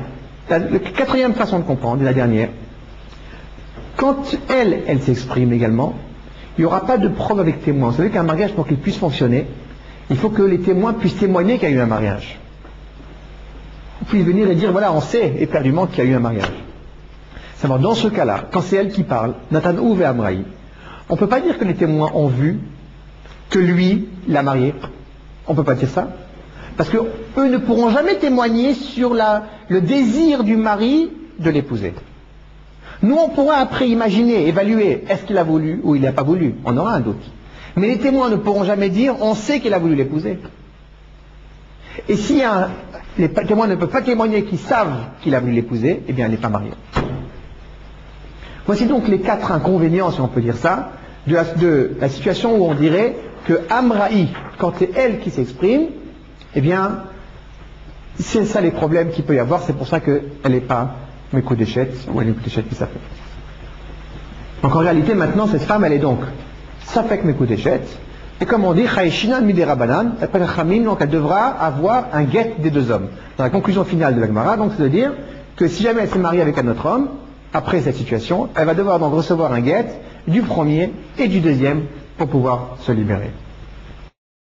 La, la quatrième façon de comprendre, la dernière, quand elle, elle s'exprime également, il n'y aura pas de preuve avec témoin. Vous savez qu'un mariage, pour qu'il puisse fonctionner, il faut que les témoins puissent témoigner qu'il y a eu un mariage. Vous pouvez venir et dire, voilà, on sait éperdument qu'il y a eu un mariage. Savoir, dans ce cas-là, quand c'est elle qui parle, Nathan Ouve et Amraï, on ne peut pas dire que les témoins ont vu que lui l'a mariée. On ne peut pas dire ça. Parce que eux ne pourront jamais témoigner sur la, le désir du mari de l'épouser. Nous, on pourra après imaginer, évaluer, est-ce qu'il a voulu ou il n'a pas voulu. On aura un doute. Mais les témoins ne pourront jamais dire, on sait qu'il a voulu l'épouser. Et si un, les témoins ne peuvent pas témoigner qu'ils savent qu'il a voulu l'épouser, eh bien, elle n'est pas mariée. Voici donc les quatre inconvénients, si on peut dire ça, de la, de la situation où on dirait que Amraï, quand c'est elle qui s'exprime, eh bien, c'est ça les problèmes qu'il peut y avoir, c'est pour ça qu'elle n'est pas Mekodeshet, ou elle est Mekodeshet qui s'appelle. Donc en réalité, maintenant, cette femme, elle est donc Safek Mekodeshet, et comme on dit, Chaïshinan Midera Banan, après la Khamim, donc elle devra avoir un guet des deux hommes. Dans la conclusion finale de la Gemara, donc c'est de dire que si jamais elle s'est mariée avec un autre homme, après cette situation, elle va devoir donc recevoir un guet du premier et du deuxième pour pouvoir se libérer.